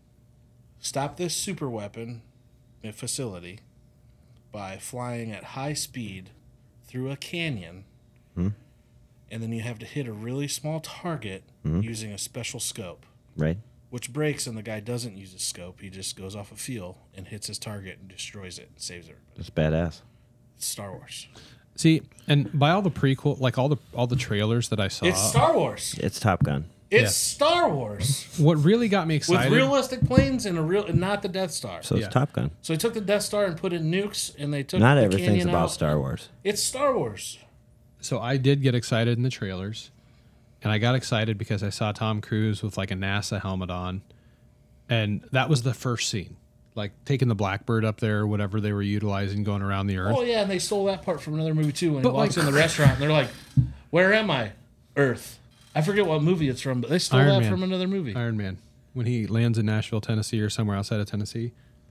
stop this super weapon facility by flying at high speed through a canyon. Hmm. And then you have to hit a really small target Hmm. using a special scope, Right. which breaks and the guy doesn't use a scope. He just goes off a feel and hits his target and destroys it and saves everybody. That's badass. It's Star Wars. See, and by all the prequel, like all the all the trailers that I saw, It's Star Wars. It's Top Gun. It's Yeah. Star Wars. what really got me With excited. realistic planes and a real and not the Death Star. So Yeah. it's Top Gun. So they took the Death Star and put in nukes, and they took Not the everything's canyon about out. Star Wars. It's Star Wars. So I did get excited in the trailers, and I got excited because I saw Tom Cruise with like a NASA helmet on, and that was the first scene, like taking the Blackbird up there or whatever they were utilizing going around the Earth. Oh yeah, and they stole that part from another movie too. When But, he walks like- in the restaurant, and they're like, "Where am I? Earth." I forget what movie it's from, but they stole Iron that Man. from another movie. Iron Man, when he lands in Nashville, Tennessee, or somewhere outside of Tennessee.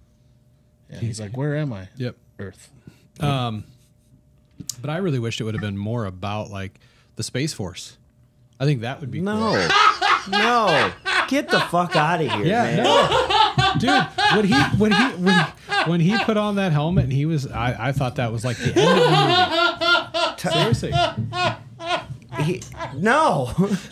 Yeah, he's like, "Where am I? Yep. Earth." Um, but I really wished it would have been more about like the Space Force. I think that would be cool. No. No. Get the fuck out of here, Yeah, man. no. Dude, when he when he when, when he put on that helmet and he was I, I thought that was like the end of the movie. Seriously. He, no.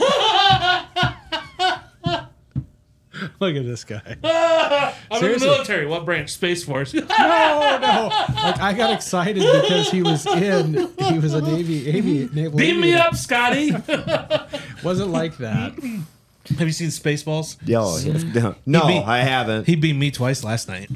Look at this guy. I'm Seriously. in the military. What branch? Space Force. No, no. Like I got excited because he was in he was a Navy avi, naval Beam me aviator. up, Scotty. Wasn't like that. Have you seen Spaceballs? Yo, no, no beat- I haven't. He beat me twice last night.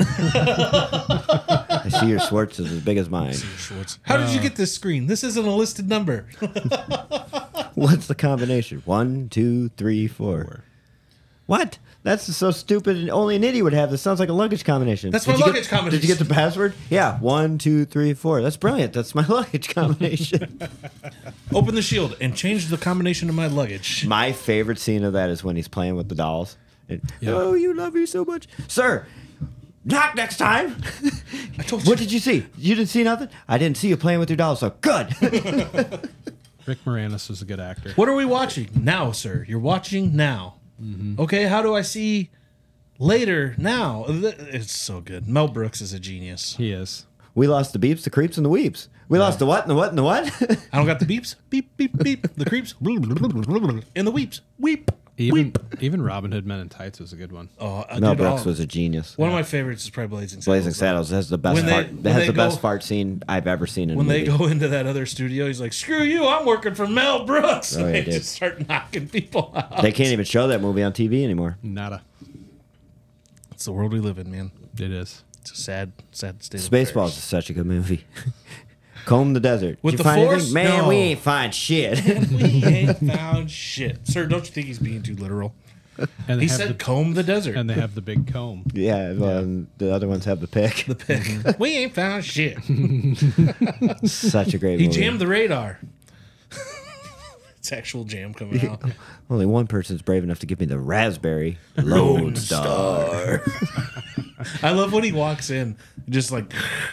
I see your Schwartz is as big as mine. How did you get this screen? This isn't a listed number. What's the combination? One, two, three, four. What? That's so stupid, and only an idiot would have this. Sounds like a luggage combination. That's Did my you luggage get, combination. Did you get the password? Yeah, one, two, three, four. That's brilliant. That's my luggage combination. Open the shield and change the combination of my luggage. My favorite scene of that is when he's playing with the dolls. And, Yeah. Oh, you love me so much, sir. Knock next time. I told you. What did you see? You didn't see nothing? I didn't see you playing with your dolls, so good. Rick Moranis was a good actor. What are we watching now, sir? You're watching now. Mm-hmm. Okay, how do I see later now? It's so good. Mel Brooks is a genius. He is. We lost the beeps, the creeps, and the weeps. We lost the what and the what and the what? I don't got the beeps. Beep, beep, beep. The creeps. And the weeps. Weep. Even Weep. even Robin Hood Men in Tights was a good one. Oh, uh, Mel dude, Brooks oh, was a genius. one of my favorites is probably Blazing Saddles. Blazing Saddles has the best When they- fart. when That has they the best go- fart scene I've ever seen in When a they movie. go into that other studio, he's like, "Screw you! I'm working for Mel Brooks." Oh, and yeah, they dude. just start knocking people out. They can't even show that movie on T V anymore. Nada. It's the world we live in, man. It is. It's a sad, sad state. of Spaceballs affairs. is such a good movie. Comb the Desert. With Did you the find Force? anything? Man, No. we ain't find shit. We ain't found shit, sir. Don't you think he's being too literal? And they He have said, the, "Comb the desert." and they have the big comb. yeah, well, and the other ones have the pick. the pick. We ain't found shit. Such a great He movie. jammed the radar. It's actual jam coming out. Only one person's brave enough to give me the raspberry Lone Star. I love when he walks in, just like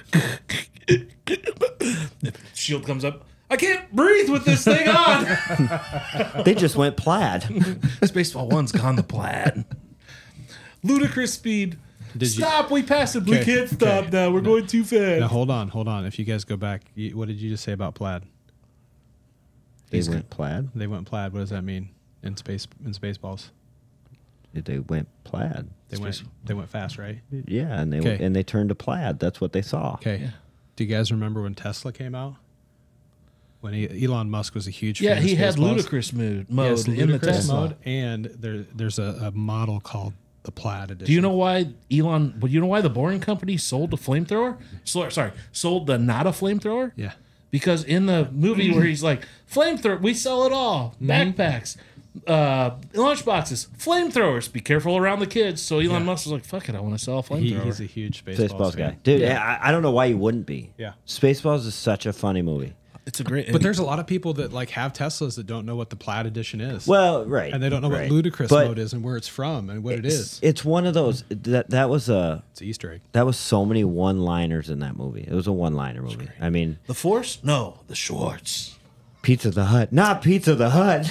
shield comes up. I can't breathe with this thing on. They just went plaid. Spaceball One's gone the plaid. Ludicrous speed. Did you- Stop! We passed it. We Okay, can't stop okay. now. We're going too fast. Now hold on, hold on. If you guys go back, you, what did you just say about plaid? They He's went plaid. They went plaid. What does that mean in space in Spaceballs? They went plaid. They went they went fast, right? Yeah, and they Okay. and they turned to plaid. That's what they saw. Okay. Yeah. Do you guys remember when Tesla came out? When he, Elon Musk was a huge Yeah, fan of he had Spaceballs. ludicrous mood mode Yes, in the ludicrous Tesla. mode, and there there's a, a model called the plaid edition. Do you know why Elon? Well, you know why the Boring Company sold the flamethrower? So, sorry, sold the not a flamethrower. Yeah. Because in the movie where he's like, flamethrower, we sell it all. Backpacks, uh, lunchboxes, flamethrowers. Be careful around the kids. So Elon Yeah. Musk was like, fuck it, I want to sell a He, flamethrower. he's a huge Spaceballs, Spaceballs fan. guy, dude. I, I don't know why you wouldn't be. Yeah. Spaceballs is such a funny movie. It's a great. But there's a lot of people that like have Teslas that don't know what the plaid edition is. Well, right, and they don't know right. what ludicrous But mode is and where it's from and what it it's, is. It's one of those that that was a It's an Easter egg. that was so many one-liners in that movie. It was a one-liner movie. I mean, the Force? No, the Schwartz. Pizza the Hut, not Pizza the Hut.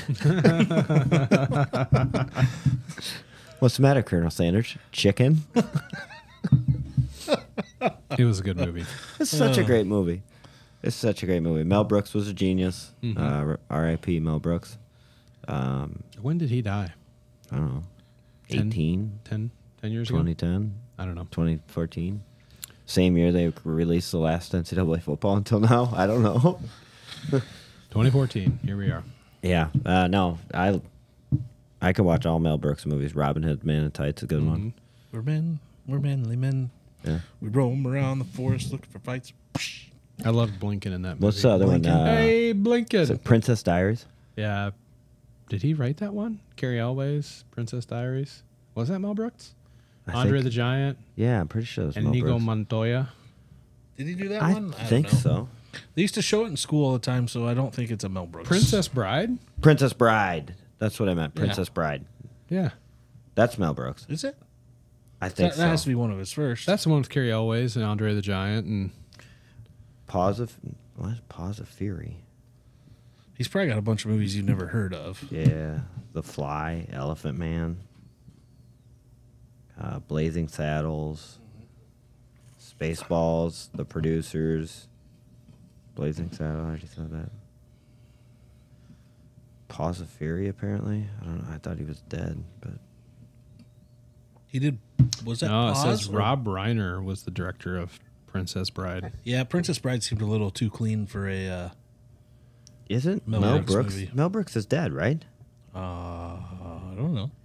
What's the matter, Colonel Sanders? Chicken? It was a good movie. It's such a great movie. It's such a great movie. Mel Brooks was a genius. Uh, R I P Mel Brooks. Um, When did he die? I don't know. Ten? eighteen, ten, ten years ago? twenty ten, I don't know. twenty fourteen. Same year they released the last N C double A football until now. I don't know. twenty fourteen. Here we are. Yeah. Uh, no, I I could watch all Mel Brooks movies. Robin Hood, Man in Tights, a good one. We're men. We're manly men. Yeah. We roam around the forest looking for fights. I loved Blinken in that movie. What's the other one? Uh, hey, Blinken. is it Princess Diaries? Yeah. Did he write that one? Carrie Elway's Princess Diaries? Was that Mel Brooks? I Andre think- the Giant? Yeah, I'm pretty sure it was Mel Inigo Brooks. Montoya? Did he do that I one? don't think know. so. They used to show it in school all the time, so I don't think it's a Mel Brooks. Princess Bride? Princess Bride. That's what I meant. Princess Bride. Yeah. That's Mel Brooks. Is it? I think That, so. that has to be one of his first. That's the one with Carrie Elway's and Andre the Giant. And Pause of what is Pause of Fury? He's probably got a bunch of movies you've never heard of. Yeah, The Fly, Elephant Man, uh, Blazing Saddles, Spaceballs, The Producers, Blazing Saddle. I already said that. Pause of Fury. Apparently, I don't know. I thought he was dead, but He did. Was that no, it Pause? says or- Rob Reiner was the director of Princess Bride. Yeah, Princess Bride seemed a little too clean for a. Uh, isn't Mel Mel, Brooks Brooks? movie. Mel Brooks is dead, right? uh, I don't know.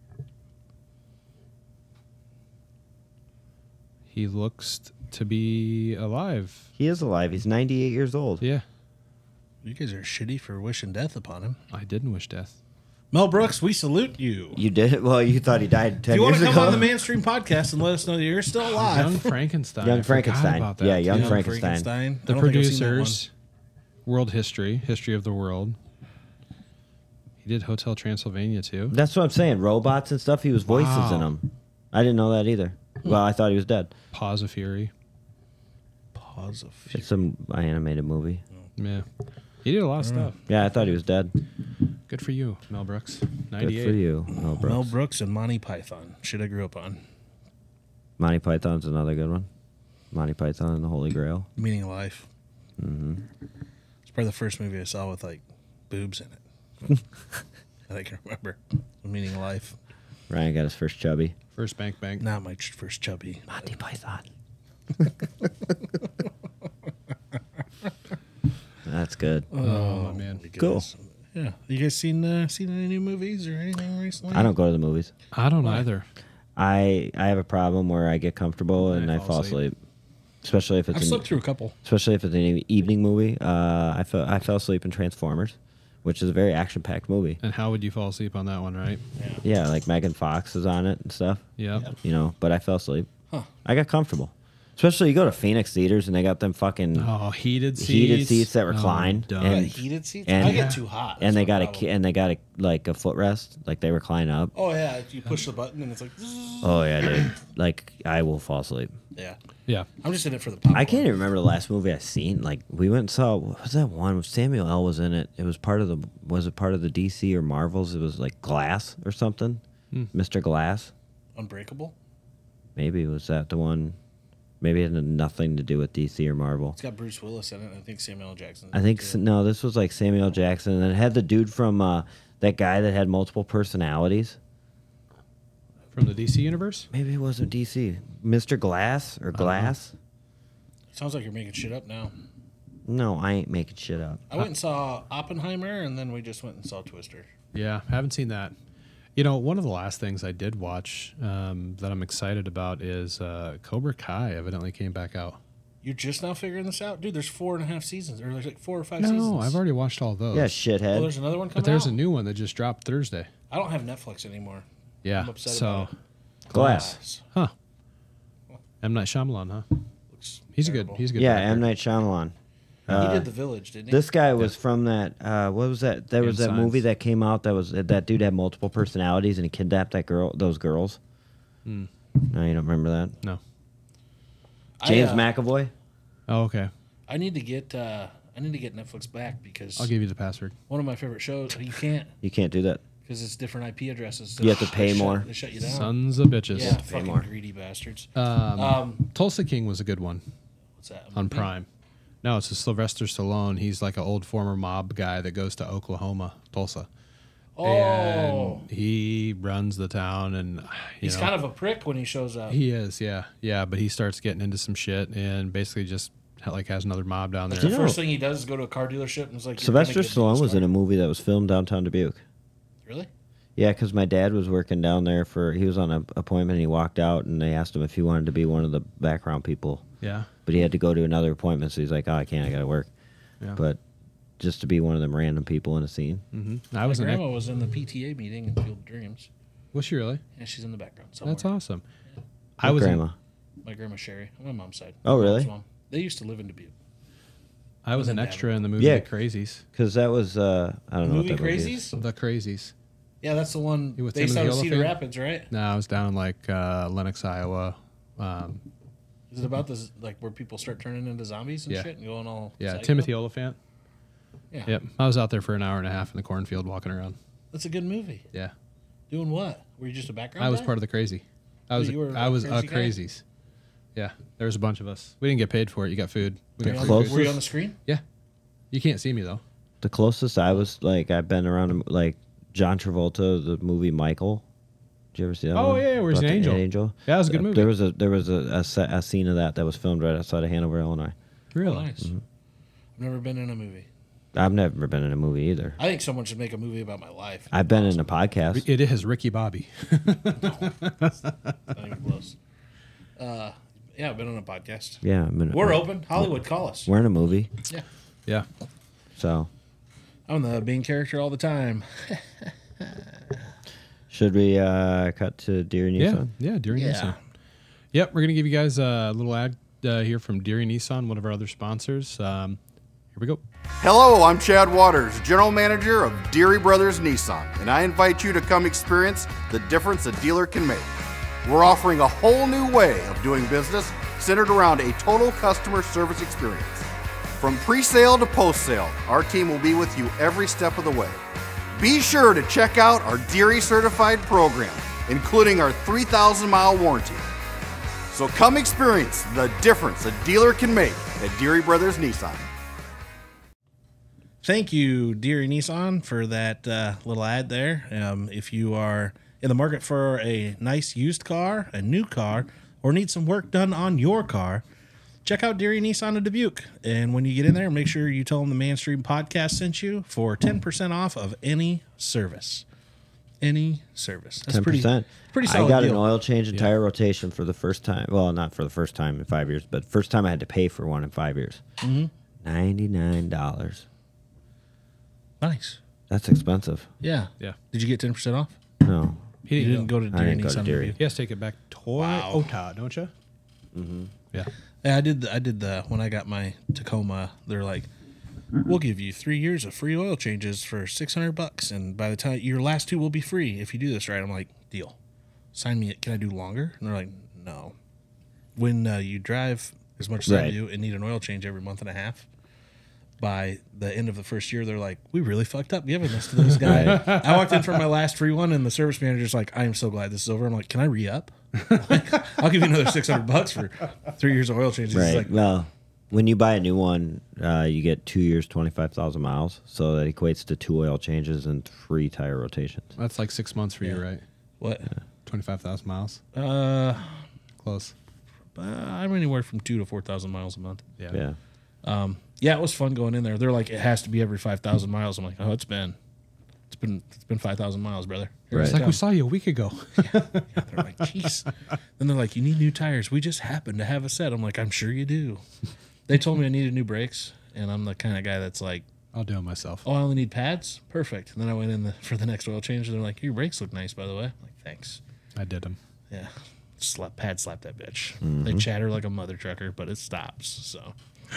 He looks to be alive. He is alive. He's ninety-eight years old. Yeah. You guys are shitty for wishing death upon him. I didn't wish death. Mel Brooks, we salute you. You did? Well, you thought he died ten If you want years to come ago. on the Mainstream Podcast and let us know that you're still alive. Young Frankenstein. Young I forgot Frankenstein. about that. Yeah, Young Young Frankenstein. Frankenstein. The I don't think I've seen that one. producers, world history, history of the world. He did Hotel Transylvania too. That's what I'm saying. Robots and stuff. He was voices Wow. in them. I didn't know that either. Well, I thought he was dead. Paws of Fury. Pause of It's some animated movie. Yeah. He did a lot of stuff. Yeah, I thought he was dead. Good for you, Mel Brooks. Good ninety-eight. for you, Mel Brooks. Mel Brooks and Monty Python. Shit I grew up on. Monty Python's another good one. Monty Python and the Holy Grail. Meaning of Life. Mm-hmm. It's probably the first movie I saw with like boobs in it. that I can remember. Meaning of Life. Ryan got his first chubby. First Bank Bank. Not my ch- first chubby. Monty Python. That's good. Oh, man. my Cool. goodness. Yeah. You guys seen uh, seen any new movies or anything recently? I don't go to the movies. I don't either. I I have a problem where I get comfortable and I I fall fall asleep. asleep. Especially if it's I've an, slept through a couple. especially if it's an e- evening movie. Uh, I fell I fell asleep in Transformers, which is a very action packed movie. And how would you fall asleep on that one, right? Yeah, like Megan Fox is on it and stuff. Yep. You know, but I fell asleep. Huh. I got comfortable. Especially you go to Phoenix theaters and they got them fucking Oh, heated seats. heated seats that recline. Oh, Uh, and heated seats? and- I get too hot. and That's they my got a problem. ki- and they got a like a footrest, like they recline up. Oh, yeah. You push the button and it's like, zzz. Oh yeah, dude. Like I will fall asleep. yeah. yeah. I'm just in it for the popcorn. I can't even remember the last movie I seen. Like we went and saw what was that one? Samuel L. was in it. It was part of the was it part of the D C or Marvels? It was like Glass or something. Mister Glass. Unbreakable? Maybe was that the one? Maybe it had nothing to do with D C or Marvel. It's got Bruce Willis in it. I think Samuel L. Jackson. I think s no. This was like Samuel L. Jackson, and it had the dude from uh, that guy that had multiple personalities. From the D C universe? Maybe it wasn't D C. Mister Glass or Glass. Sounds like you're making shit up now. No, I ain't making shit up. I went and saw Oppenheimer, and then we just went and saw Twister. Yeah, haven't seen that. You know, one of the last things I did watch um, that I'm excited about is uh, Cobra Kai evidently came back out. You're just now figuring this out? Dude, there's four and a half seasons. Or there's like four or five No, seasons. I've already watched all those. Yeah, Oh, shithead. there's another one coming but there's out? a new one that just dropped Thursday. I don't have Netflix anymore. Yeah. I'm upset so, about it. Glass. huh? M Night Shyamalan, huh? Looks He's a terrible. good. He's a good. Yeah, director. M Night Shyamalan. He Uh, did The Village, didn't he? This guy was from that. Uh, what was that? There was And that Signs. movie that came out that was that dude had multiple personalities and he kidnapped that girl, those girls. Hmm. No, you don't remember that? No. James I, uh, McAvoy. Oh, okay. I need to get uh, I need to get Netflix back because I'll give you the password. one of my favorite shows. You can't You can't do that. because it's different I P addresses. You have to pay They shut- more. They shut you down. Sons of bitches. yeah, pay fucking more. greedy bastards. Um, Um, Tulsa King was a good one what's that? on movie? Prime. No, it's a Sylvester Stallone. He's like an old former mob guy that goes to Oklahoma, Tulsa. Oh, And he runs the town, and you he's know, kind of a prick when he shows up. he is, yeah, yeah. But he starts getting into some shit, and basically just ha- like has another mob down there. the You know- first thing he does is go to a car dealership and it's like you're Sylvester gonna get Stallone this was in car. a movie that was filmed downtown Dubuque. Really? Yeah, because my dad was working down there for. He was on an appointment. And he walked out, and they asked him if he wanted to be one of the background people. Yeah, But he had to go to another appointment, so he's like, "Oh, I can't. I got to work." yeah. But just to be one of them random people in a scene. hmm I My was an. grandma was in the P T A meeting in Field of Dreams. Was she really? Yeah, she's in the background somewhere. That's awesome. I What was. in- grandma. My grandma Sherry, on my mom's side. Oh, My really? mom's mom. They used to live in Dubuque. I was And an then extra Dad. in the movie Yeah. The Crazies. Because that was uh, I don't know Movie what that movie is. Crazies? The Crazies. Yeah, that's the one You with based Timothy out of Cedar Olyphant? Rapids, right? No, I was down in like uh, Lenox, Iowa. Um, Is it about this, like where people start turning into zombies and Yeah. shit and going all yeah, psycho? Timothy Olyphant. Yeah. Yep, I was out there for an hour and a half in the cornfield walking around. That's a good movie. Yeah, Doing what? Were you just a background I was guy? part of the crazy. I Oh, was. you were I a was a crazy guy? crazies. Yeah, there was a bunch of us. We didn't get paid for it. You got food. We Were got you, on, free Close. food. were you on the screen? Yeah, you can't see me though. The closest I was like I've been around like John Travolta, the movie Michael. Did you ever see that? Oh, one? yeah, where he's an About the angel. Angel. Yeah, that was a good Uh, movie. There was a there was a, a, se- a scene of that that was filmed right outside of Hanover, Illinois. Really? Oh, nice. Mm-hmm. I've never been in a movie. I've never been in a movie either. I think someone should make a movie about my life. I've been in a podcast. It is Ricky Bobby. Not even close. Uh, yeah, I've been on a podcast. Yeah, I'm in, We're open. Hollywood, call us. We're in a movie, Yeah. Yeah. so I'm the main character all the time. Should we uh, cut to Deery Yeah, Nissan? yeah, Deery Yeah. Nissan. Yep, we're gonna give you guys a little ad uh, here from Deery Nissan, one of our other sponsors. Um, here we go. Hello, I'm Chad Waters, General Manager of Deery Brothers Nissan, and I invite you to come experience the difference a dealer can make. We're offering a whole new way of doing business centered around a total customer service experience. From pre-sale to post-sale, our team will be with you every step of the way. Be sure to check out our Deery certified program, including our three thousand mile warranty. So come experience the difference a dealer can make at Deery Brothers Nissan. Thank you, Deery Nissan, for that uh, little ad there. Um, if you are in the market for a nice used car, a new car, or need some work done on your car, check out Deery Nissan in Dubuque. And when you get in there, make sure you tell them the Mainstream Podcast sent you for ten percent off of any service. Any service. That's ten percent. Pretty, pretty solid I got deal. an oil change and tire rotation for the first time. Well, not for the first time in five years, but first time I had to pay for one in five years. Mm-hmm. ninety-nine dollars. Nice. That's expensive. Yeah. Yeah. Did you get ten percent off? No. He You didn't, didn't go. go to I Deery didn't go to Nissan Deery. Dubuque? He has to take it back Toyota, don't you? Mm-hmm. Yeah. Yeah, I did. The, I did the when I got my Tacoma. They're like, we'll give you three years of free oil changes for six hundred bucks, and by the time your last two will be free if you do this right. I'm like, deal. Sign me. Can I do longer? And they're like, no. When uh, you drive as much as I Right. do and need an oil change every month and a half, by the end of the first year, they're like, we really fucked up giving this to this guy. I walked in for my last free one, and the service manager's like, I am so glad this is over. I'm like, can I re-up? Like, I'll give you another six hundred bucks for three years of oil changes. He's Right. like, well, when you buy a new one, uh, you get two years, twenty-five thousand miles. So that equates to two oil changes and three tire rotations. That's like six months for you, right? what? twenty-five thousand miles. Uh, Close. uh, I'm anywhere from two to four thousand miles a month. Yeah. Yeah. Um, yeah, it was fun going in there. They're like, it has to be every five thousand miles. I'm like, oh, it's been, it's been, it's been five thousand miles, brother. Here It's I like come. we saw you a week ago. Yeah, they're like, jeez. Then they're like, you need new tires. We just happen to have a set. I'm like, I'm sure you do. They told me I needed new brakes, and I'm the kind of guy that's like, I'll do it myself. oh, I only need pads? Perfect. And then I went in the, for the next oil change, and they're like, your brakes look nice, by the way. I'm like, thanks. I did them. Yeah. Slap, pad slap that bitch. Mm-hmm. They chatter like a mother trucker, but it stops. So,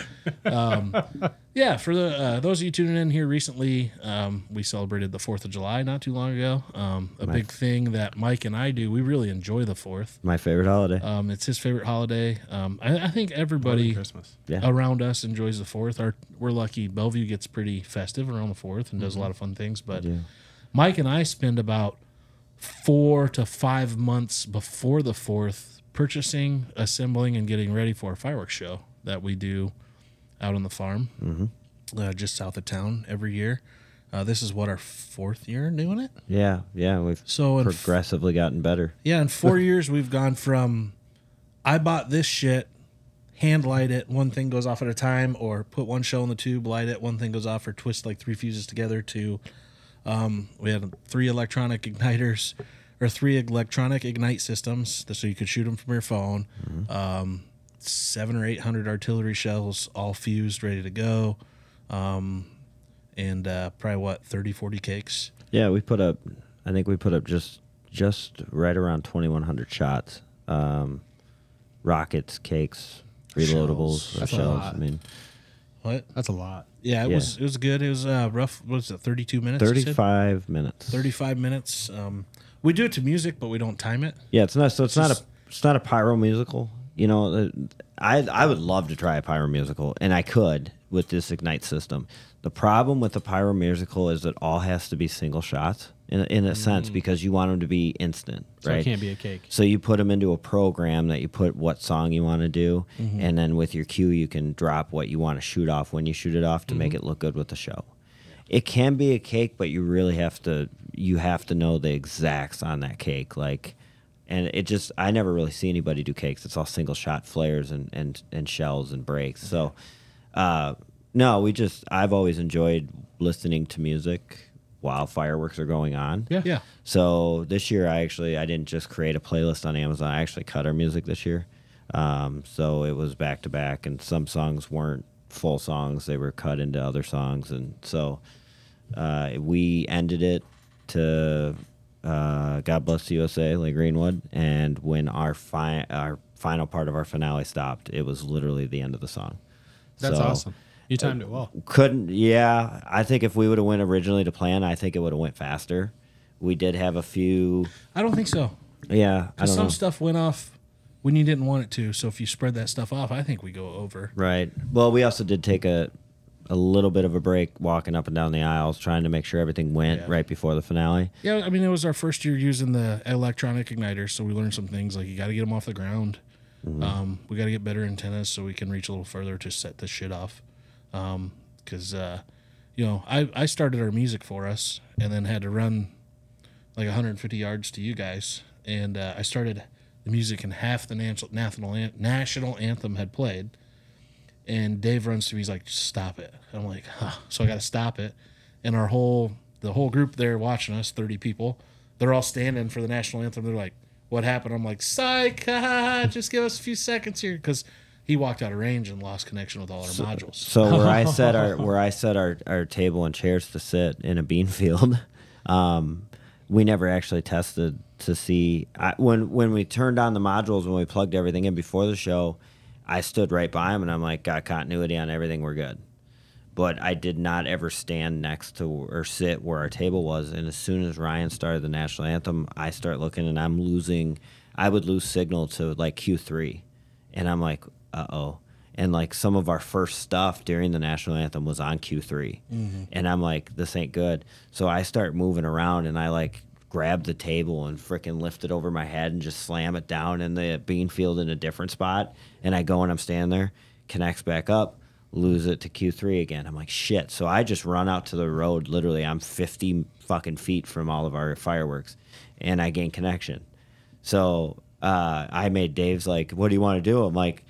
um, yeah, for the uh, those of you tuning in here recently, um, we celebrated the fourth of July not too long ago. Um, a big thing that Mike and I do, we really enjoy the fourth. My favorite holiday. Um, it's his favorite holiday. Um, I, I think everybody Christmas. Yeah. around us enjoys the fourth. Our, we're lucky. Bellevue gets pretty festive around the fourth and does a lot of fun things. But Yeah. Mike and I spend about four to five months before the fourth purchasing, assembling, and getting ready for a fireworks show that we do out on the farm, mm-hmm. uh, just south of town every year. Uh, this is what, our fourth year doing it? Yeah. Yeah. We've So in f- progressively gotten better. Yeah, in four years we've gone from I bought this shit, hand light it, one thing goes off at a time, or put one shell in the tube, light it, one thing goes off, or twist like three fuses together, to um, we had three electronic igniters, or three electronic ignite systems, so you could shoot them from your phone, mm-hmm. um, seven or eight hundred artillery shells, all fused, ready to go, um, and uh, probably, what, thirty, forty cakes? Yeah. We put up, I think we put up just just right around twenty-one hundred shots. Um, rockets, cakes, reloadables, Shells. uh, That's a shells. lot. I mean, What? That's a lot. Yeah, it Yeah. was it was good. It was uh, rough. What was it? Thirty-two minutes. you said? thirty-five minutes. Thirty-five minutes. Um, we do it to music, but we don't time it. Yeah, it's not. So it's, It's not just- a. It's not a pyro musical. You know, uh, I I would love to try a pyro musical, and I could with this ignite system. The problem with the pyro musical is it all has to be single shots in a, in a sense because you want them to be instant, So right? it can't be a cake. So you put them into a program that you put what song you want to do, and then with your cue you can drop what you want to shoot off when you shoot it off to make it look good with the show. It can be a cake, but you really have to you have to know the exacts on that cake, like. And it just I never really see anybody do cakes. It's all single shot flares and and, and shells and breaks. So, uh, no, we just I've always enjoyed listening to music while fireworks are going on. Yeah. Yeah. So this year, I actually I didn't just create a playlist on Amazon. I actually cut our music this year. Um, so it was back to back, and some songs weren't full songs; they were cut into other songs, and so uh, we ended it to uh, God Bless the U S A, Lee Greenwood, and when our fi- our final part of our finale stopped, it was literally the end of the song. That's So, awesome. You timed it well. Couldn't, yeah. I think if we would have went originally to plan, I think it would have went faster. We did have a few. I don't think so. Yeah, I don't Because some know. stuff went off when you didn't want it to. So if you spread that stuff off, I think we go over. Right. Well, we also did take a a little bit of a break walking up and down the aisles, trying to make sure everything went Yeah. right before the finale. Yeah, I mean, it was our first year using the electronic igniters, so we learned some things like you got to get them off the ground. Mm-hmm. Um, we got to get better antennas so we can reach a little further to set this shit off. Because, um, uh, you know, I, I started our music for us and then had to run like one hundred fifty yards to you guys. And uh, I started the music and half the national, national anthem had played. And Dave runs to me, he's like, stop it. I'm like, huh. So I got to stop it. And our whole, the whole group there watching us, thirty people, they're all standing for the national anthem. They're like, what happened? I'm like, psych, just give us a few seconds here. Because he walked out of range and lost connection with all our so, modules. So where I set our where I set our, our table and chairs to sit in a bean field, um, we never actually tested to see. I, when, when we turned on the modules, when we plugged everything in before the show, I stood right by him, and I'm like, got continuity on everything, we're good. But I did not ever stand next to or sit where our table was. And as soon as Ryan started the national anthem, I start looking, and I'm losing, I would lose signal to like Q three. And I'm like, uh-oh. And like some of our first stuff during the national anthem was on Q three. Mm-hmm. And I'm like, this ain't good. So I start moving around, and I like grab the table and frickin' lift it over my head and just slam it down in the bean field in a different spot. And I go and I'm standing there, connects back up, lose it to Q three again. I'm like, shit. So I just run out to the road. Literally, I'm fifty fucking feet from all of our fireworks, and I gain connection. So uh, I made Dave's like, what do you want to do? I'm like,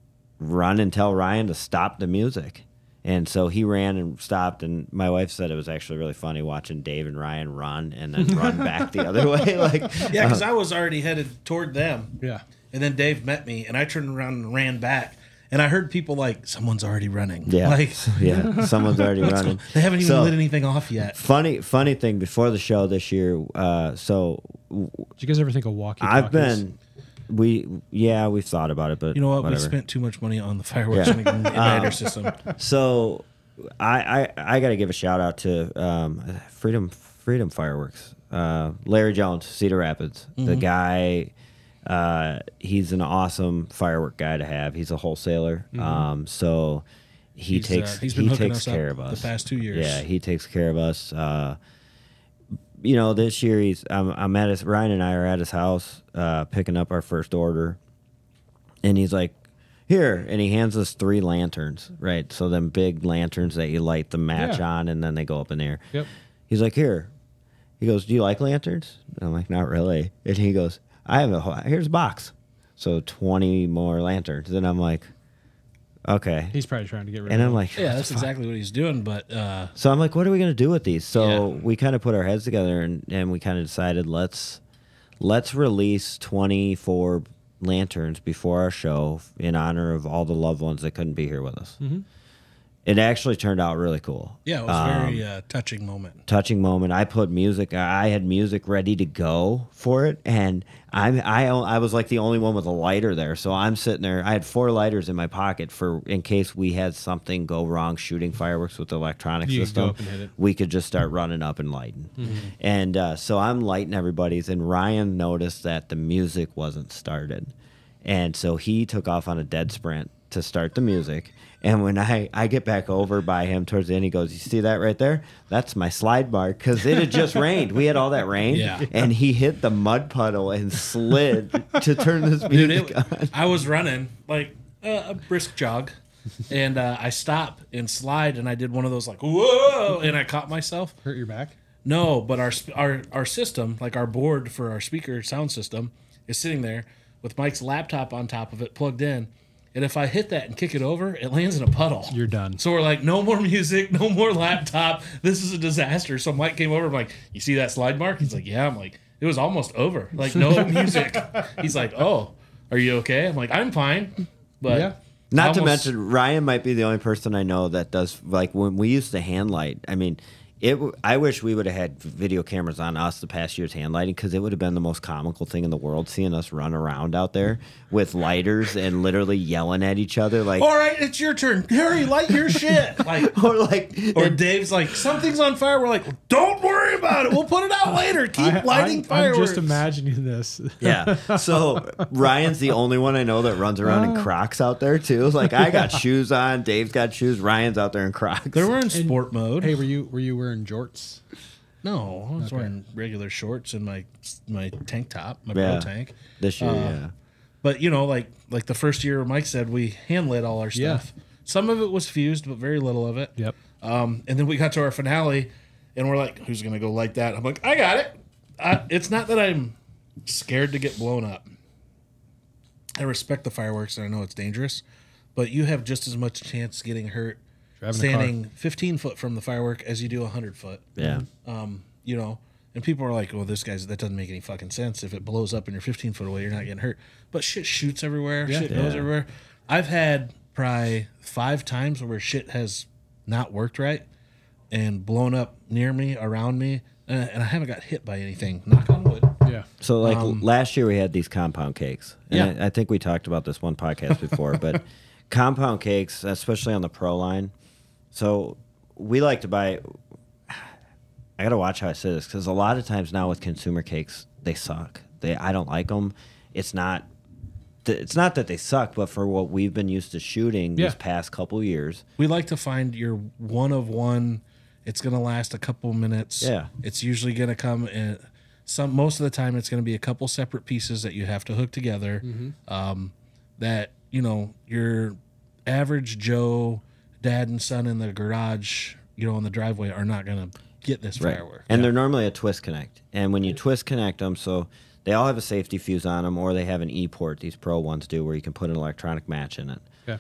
run and tell Ryan to stop the music. And so he ran and stopped, and my wife said it was actually really funny watching Dave and Ryan run and then run back the other way. Like, Yeah, because uh, I was already headed toward them. Yeah. And then Dave met me, and I turned around and ran back. And I heard people like, someone's already running. Yeah, like, yeah, someone's already running. They haven't even so, lit anything off yet. Funny, funny thing before the show this year. Uh, so, did you guys ever think of walkie-talkies? I've been, we, yeah, we've thought about it, but you know what? whatever. We spent too much money on the fireworks Yeah. and igniter system. So, I, I, I got to give a shout out to um, Freedom, Freedom Fireworks. Uh, Larry Jones, Cedar Rapids, mm-hmm. the guy. Uh, he's an awesome firework guy to have. He's a wholesaler. Mm-hmm. Um, so he he's, takes uh, he's been he hooking takes us care up of us the past two years. Yeah, he takes care of us. Uh, you know, this year he's I'm, I'm at his Ryan and I are at his house uh, picking up our first order, and he's like, "Here," and he hands us three lanterns. Right, so them big lanterns that you light the match Yeah. on, and then they go up in the air. Yep. He's like, "Here." He goes, "Do you like lanterns?" And I'm like, "Not really." And he goes, I have a, here's a box. So twenty more lanterns. And I'm like, okay. He's probably trying to get rid and of I'm them. like, Yeah, that's exactly what he's doing. But uh, so I'm like, what are we going to do with these? So Yeah. we kind of put our heads together, and, and we kind of decided let's, let's release twenty-four lanterns before our show in honor of all the loved ones that couldn't be here with us. Mm-hmm. It actually turned out really cool. yeah, it was a very uh, touching moment. touching moment. I put music. I had music ready to go for it, and I'm I I was like the only one with a lighter there. So I'm sitting there. I had four lighters in my pocket for in case we had something go wrong shooting fireworks with the electronic You could system. go up and hit it. We could just start running up and lighting. Mm-hmm. And uh, so I'm lighting everybody's, and Ryan noticed that the music wasn't started, and so he took off on a dead sprint to start the music. And when I, I get back over by him towards the end, he goes, "You see that right there? That's my slide mark," because it had just rained. We had all that rain. Yeah. And he hit the mud puddle and slid to turn this Dude, music it, on. I was running like uh, a brisk jog, and uh, I stop and slide, and I did one of those like whoa, and I caught myself. Hurt your back? No, but our sp- our our system, like our board for our speaker sound system, is sitting there with Mike's laptop on top of it, plugged in. And if I hit that and kick it over, it lands in a puddle. You're done. So we're like, no more music, no more laptop. This is a disaster. So Mike came over. I'm like, you see that slide mark? He's like, yeah. I'm like, it was almost over. Like, no music. He's like, oh, are you okay? I'm like, I'm fine. But Yeah. Not to almost- mention, Ryan might be the only person I know that does, like, when we used to hand light, I mean, It. w- I wish we would have had video cameras on us the past year's hand lighting, because it would have been the most comical thing in the world seeing us run around out there with lighters and literally yelling at each other like. All right, it's your turn. Harry, light your shit. Like, Or like, or and- Dave's like, something's on fire. We're like, don't worry about it. We'll put it out later. Keep I, lighting I'm, fireworks. I'm just imagining this. yeah. So Ryan's the only one I know that runs around in Crocs out there too. Like I got shoes on, Dave's got shoes, Ryan's out there in Crocs. They were in sport mode. Hey, were you were you wearing jorts? No, I was Okay. wearing regular shorts and my my tank top, my Yeah. pro tank. This year, Uh, yeah. But you know, like like the first year, Mike said we hand lit all our Yeah. stuff. Some of it was fused, but very little of it. Yep. Um, and then we got to our finale, and we're like, "Who's gonna go light that?" I'm like, "I got it." I, it's not that I'm scared to get blown up. I respect the fireworks, and I know it's dangerous, but you have just as much chance getting hurt Driving a standing fifteen foot from the firework as you do one hundred foot. Yeah. Um, you know, and people are like, well, this guy's, that doesn't make any fucking sense. If it blows up and you're fifteen foot away, you're not getting hurt. But shit shoots everywhere. Yeah. Shit goes Yeah. everywhere. I've had probably five times where shit has not worked right and blown up near me, around me, uh, and I haven't got hit by anything. Knock on wood. Yeah. So like Um, last year we had these compound cakes. And Yeah. I, I think we talked about this one podcast before, but compound cakes, especially on the pro line. So we like to buy. I gotta watch how I say this, because a lot of times now with consumer cakes, they suck. They I don't like them. It's not. th- It's not that they suck, but for what we've been used to shooting Yeah. these past couple years, We like to find your one of one. It's going to last a couple minutes. Yeah. It's usually going to come in some, most of the time it's going to be a couple separate pieces that you have to hook together. Um, that, you know, your average Joe, dad and son in the garage, you know, in the driveway are not going to get this firework. And they're normally a twist connect. And when you twist connect them, so they all have a safety fuse on them, or they have an E-port, these pro ones do, where you can put an electronic match in it. Okay.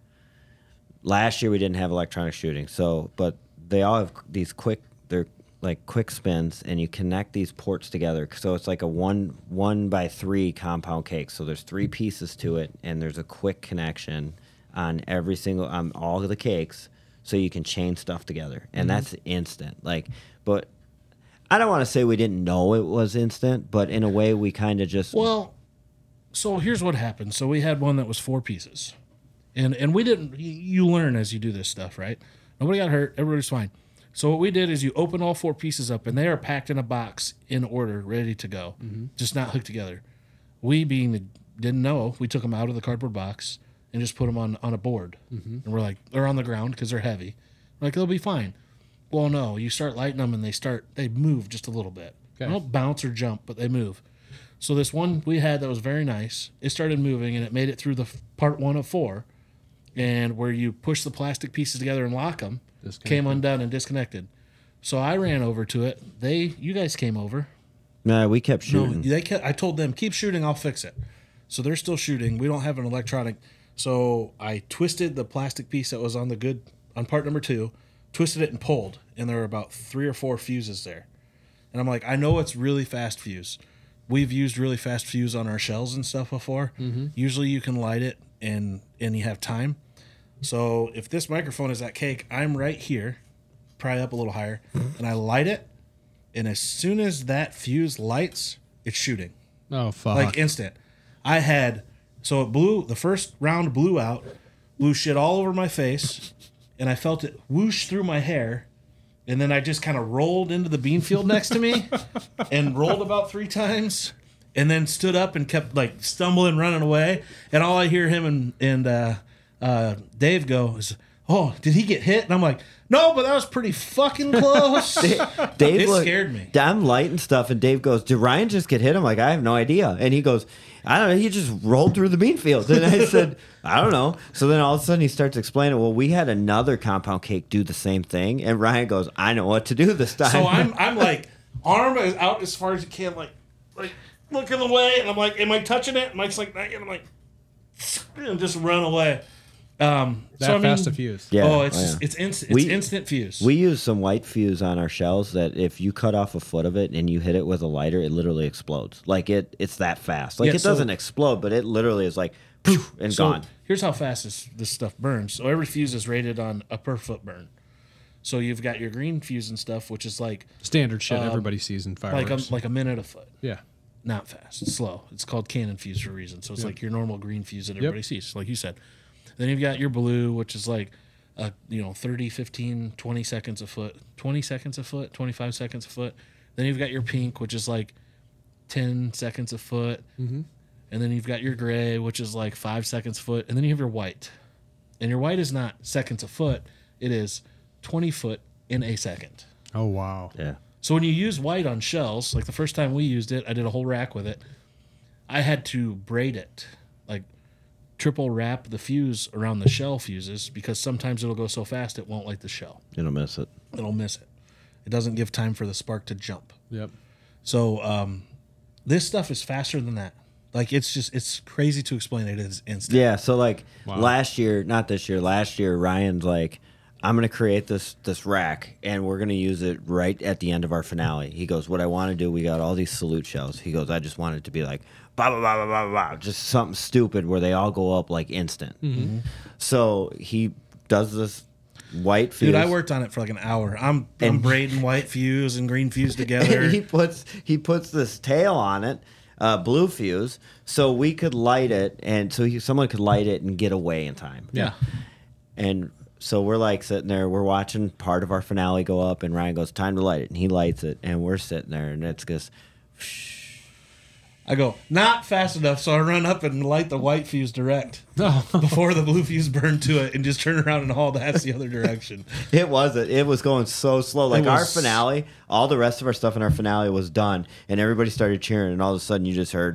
Last year we didn't have electronic shooting, so but they all have these quick, they're like quick spins, and you connect these ports together. So it's like a one one by three compound cake. So there's three pieces to it, and there's a quick connection on every single on all of the cakes, so you can chain stuff together, and that's instant. Like, but I don't want to say we didn't know it was instant, but in a way we kind of just Well, so here's what happened. So we had one that was four pieces. And and we didn't, y- you learn as you do this stuff, right? Nobody got hurt. Everybody's fine. So what we did is you open all four pieces up, and they are packed in a box in order, ready to go, just not hooked together. We, being the, didn't know, we took them out of the cardboard box and just put them on, on a board. And we're like, they're on the ground because they're heavy. We're like, they'll be fine. Well, no, you start lighting them, and they start, they move just a little bit. They Okay. don't bounce or jump, but they move. So this one we had that was very nice, it started moving, and it made it through the f- part one of four. And where you push the plastic pieces together and lock them, came undone and disconnected. So I ran over to it. They, you guys came over. nah, we kept No, shooting. they kept, I told them, keep shooting, I'll fix it. So they're still shooting. We don't have an electronic. So I twisted the plastic piece that was on the good, on part number two, twisted it and pulled. And there were about three or four fuses there. And I'm like, I know it's really fast fuse. We've used really fast fuse on our shells and stuff before. Usually you can light it and, and you have time. So if this microphone is that cake, I'm right here, probably up a little higher, and I light it. And as soon as that fuse lights, it's shooting. Oh fuck. Like instant. I had, so it blew, the first round blew out, blew shit all over my face, and I felt it whoosh through my hair. And then I just kind of rolled into the bean field next to me and rolled about three times, and then stood up and kept like stumbling, running away. And all I hear him and, and uh, uh, Dave go is, oh, did he get hit? And I'm like, no, but that was pretty fucking close. Dave It looked- scared me. I'm lighting stuff, and Dave goes, "Did Ryan just get hit?" I'm like, "I have no idea." And he goes, "I don't know. He just rolled through the bean field." And I said, "I don't know." So then all of a sudden he starts explaining. Well, we had another compound cake do the same thing, and Ryan goes, "I know what to do this time." So I'm I'm like arm is out as far as you can, like like looking away, and I'm like, am I touching it? Mike's like, not yet. I'm like, and just run away. Um, that so I mean, fast to fuse. Yeah, oh, it's oh, just, yeah. it's instant. It's We- instant fuse. We use some white fuse on our shells that if you cut off a foot of it and you hit it with a lighter, it literally explodes. Like it, it's that fast. Like Yeah, it so- doesn't explode, but it literally is like poof, and so gone. here's how fast this this stuff burns. So every fuse is rated on a per foot burn. So you've got your green fuse and stuff, which is like Standard shit um, everybody sees in like fireworks. a, like a minute a foot. yeah. Not fast. It's slow. It's called cannon fuse for a reason. So it's like your normal green fuse that everybody sees, like you said. Then you've got your blue, which is like, uh, you know, thirty, fifteen, twenty seconds a foot, twenty seconds a foot, twenty-five seconds a foot. Then you've got your pink, which is like ten seconds a foot. Mm-hmm. And then you've got your gray, which is like five seconds a foot. And then you have your white. And your white is not seconds a foot. It is twenty foot in a second. Oh, wow. Yeah. So when you use white on shells, like the first time we used it, I did a whole rack with it. I had to braid it, like triple wrap the fuse around the shell fuses, because sometimes it'll go so fast it won't light the shell. It'll miss it. It'll miss it. It doesn't give time for the spark to jump. Yep. So um, this stuff is faster than that. Like, it's just, it's crazy to explain. It is instant. Yeah, so like Wow. last year, not this year, last year, Ryan's like, I'm going to create this this rack, and we're going to use it right at the end of our finale. He goes, what I want to do, we got all these salute shells. He goes, I just want it to be like, blah, blah, blah, blah, blah, blah, just something stupid where they all go up like instant. Mm-hmm. So he does this white fuse. Dude, I worked on it for like an hour. I'm, I'm And- braiding white fuse and green fuse together. And he puts he puts this tail on it, uh, blue fuse, so we could light it, and so he, someone could light it and get away in time. Yeah. And so we're like sitting there, we're watching part of our finale go up, and Ryan goes, time to light it. And he lights it, and we're sitting there, and it's just, I go, not fast enough, so I run up and light the white fuse direct before the blue fuse burned to it, and just turn around and haul the ass the other direction. it wasn't. It was going so slow. Like our was- finale, all the rest of our stuff in our finale was done, and everybody started cheering, and all of a sudden you just heard,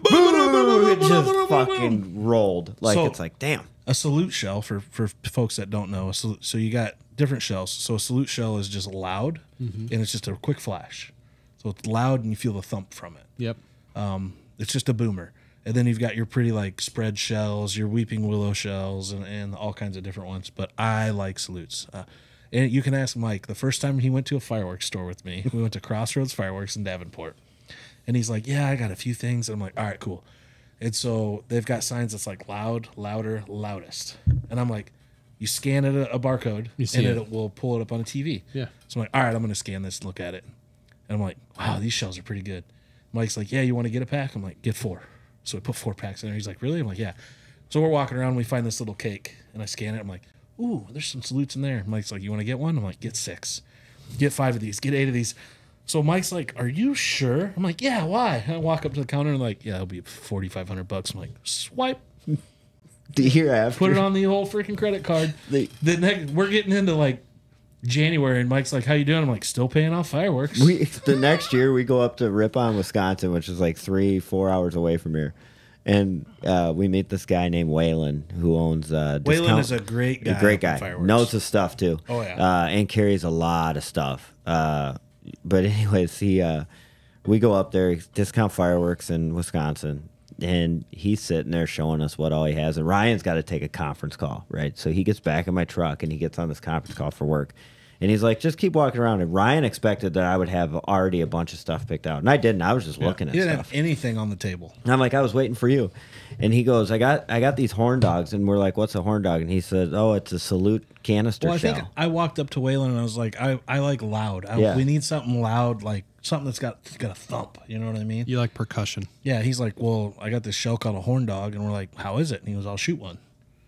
boo! It just fucking rolled. Like, So- it's like, damn. A salute shell, for, for folks that don't know, a salute, so you got different shells. So a salute shell is just loud, and it's just a quick flash. So it's loud, and you feel the thump from it. Yep. Um, it's just a boomer. And then you've got your pretty like spread shells, your weeping willow shells, and, and all kinds of different ones. But I like salutes. Uh, and you can ask Mike. The first time he went to a fireworks store with me, we went to Crossroads Fireworks in Davenport. And he's like, yeah, I got a few things. And I'm like, all right, cool. And so they've got signs that's like loud, louder, loudest. And I'm like, you scan it a, a barcode, You see and it. it will pull it up on a T V. Yeah. So I'm like, all right, I'm going to scan this and look at it. And I'm like, wow, these shells are pretty good. Mike's like, yeah, you want to get a pack? I'm like, get four. So I put four packs in there. He's like, really? I'm like, yeah. So we're walking around, we find this little cake, and I scan it. I'm like, ooh, there's some salutes in there. Mike's like, you want to get one? I'm like, get six. Get five of these. Get eight of these. So Mike's like, are you sure? I'm like, yeah, why? And I walk up to the counter and like, yeah, it'll be forty-five hundred bucks. I'm like, swipe. The year after. Put it on the old freaking credit card. The- The next, we're getting into like January, and Mike's like, how you doing? I'm like, still paying off fireworks. We the next year we go up to Ripon, Wisconsin, which is like three, four hours away from here, and uh, we meet this guy named Waylon who owns. Uh, Waylon discount- is a great guy. A great on guy. fireworks. Knows his stuff too. Oh, yeah. Uh, and carries a lot of stuff. Uh, but anyways, he uh, we go up there, discount fireworks in Wisconsin. And he's sitting there showing us what all he has. And Ryan's got to take a conference call, right? So he gets back in my truck and he gets on this conference call for work. And he's like, just keep walking around. And Ryan expected that I would have already a bunch of stuff picked out. And I didn't. I was just looking at He didn't stuff. have anything on the table. And I'm like, I was waiting for you. And he goes, I got I got these horn dogs. And we're like, what's a horn dog? And he said, oh, it's a salute canister Well, I shell. think I walked up to Waylon and I was like, I, I like loud. I, Yeah. We need something loud, like something that's got got a thump. You know what I mean? You like percussion. Yeah. He's like, well, I got this shell called a horn dog, and we're like, how is it? And he goes, I'll shoot one.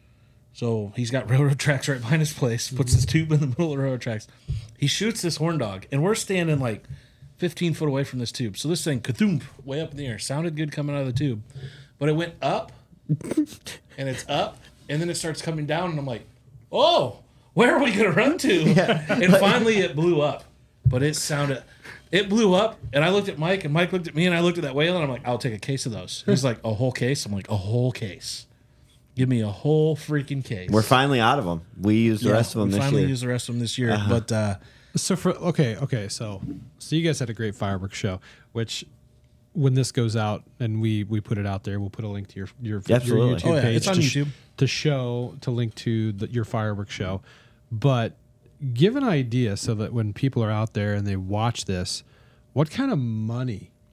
So he's got railroad tracks right behind his place. Puts his tube in the middle of the railroad tracks. He shoots this horn dog, and we're standing like fifteen foot away from this tube. So this thing, kathump, way up in the air, sounded good coming out of the tube, but it went up, and it's up, and then it starts coming down, and I'm like, oh, where are we gonna run to? And finally, it blew up, but it sounded. It blew up, and I looked at Mike, and Mike looked at me, and I looked at that whale, and I'm like, I'll take a case of those. He's like, a whole case? I'm like, a whole case. Give me a whole freaking case. We're finally out of them. We used the Yeah, rest of them we this finally year. used the rest of them this year. Uh-huh. But uh, So for okay, okay, so so you guys had a great fireworks show, which when this goes out and we we put it out there, we'll put a link to your your, your Absolutely. YouTube Oh, yeah, page it's on to, sh- YouTube. to show to link to the, your fireworks show. But give an idea so that when people are out there and they watch this, what kind of money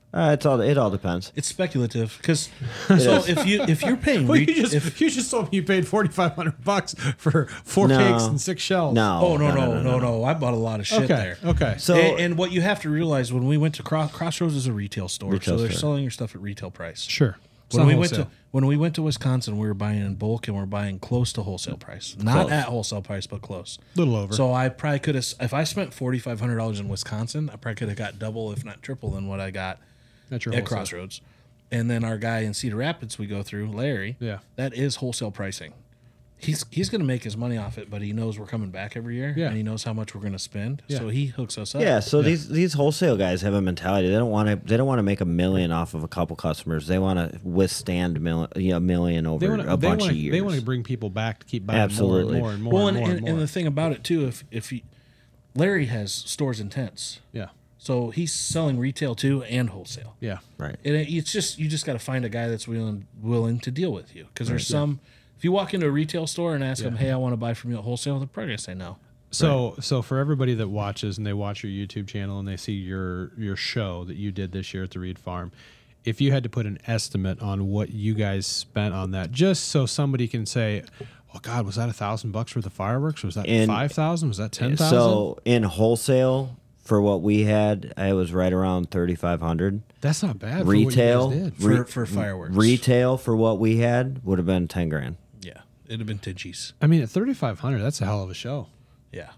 Uh, it's all. It all depends. It's speculative because so if you if you're paying, Well, re- you just if, you just told me you paid forty five hundred bucks for four No. cakes and six shells. No. oh no no no no, I bought a lot of shit Okay. there. Okay. So and, and what you have to realize when we went to Cross, Crossroads is a retail store, Retail so they're store. selling your stuff at retail price. Sure. It's When not we went wholesale. to when we went to Wisconsin, we were buying in bulk and we're buying close to wholesale price, not Close. at wholesale price, but close. Little over. So I probably could have, if I spent forty five hundred dollars in Wisconsin, I probably could have got double, if not triple, than what I got That's your at wholesale. Crossroads. And then our guy in Cedar Rapids, we go through, Larry. Yeah. that is wholesale pricing. He's he's going to make his money off it, but he knows we're coming back every year, Yeah. and he knows how much we're going to spend. Yeah. So he hooks us up. yeah, so these these wholesale guys have a mentality. They don't want to. They don't want to make a million off of a couple customers. They want to withstand mil, you know, a million over They want a to. They bunch want of to. years. They want to bring people back to keep buying Absolutely. more and more and more Well, and, and, more and, and more. and the thing about it too, if if he, Larry has stores and tents, yeah. so he's selling retail too and wholesale. Yeah. right. And it, it's just you just got to find a guy that's willing willing to deal with you because there's some. If you walk into a retail store and ask them, "Hey, I want to buy from you at wholesale," they're probably gonna say no. So so for everybody that watches and they watch your YouTube channel and they see your your show that you did this year at the Reed Farm, if you had to put an estimate on what you guys spent on that, just so somebody can say, "Oh God, was that a thousand bucks worth of fireworks? Was that In- five thousand? Was that ten thousand?" So in wholesale for what we had, it was right around thirty five hundred. That's not bad. Retail, for what you guys did. For, Re- for fireworks. Retail for what we had would have been ten grand. Yeah, it'd have been Tidgies. I mean, at thirty five hundred, that's a hell of a show. Yeah,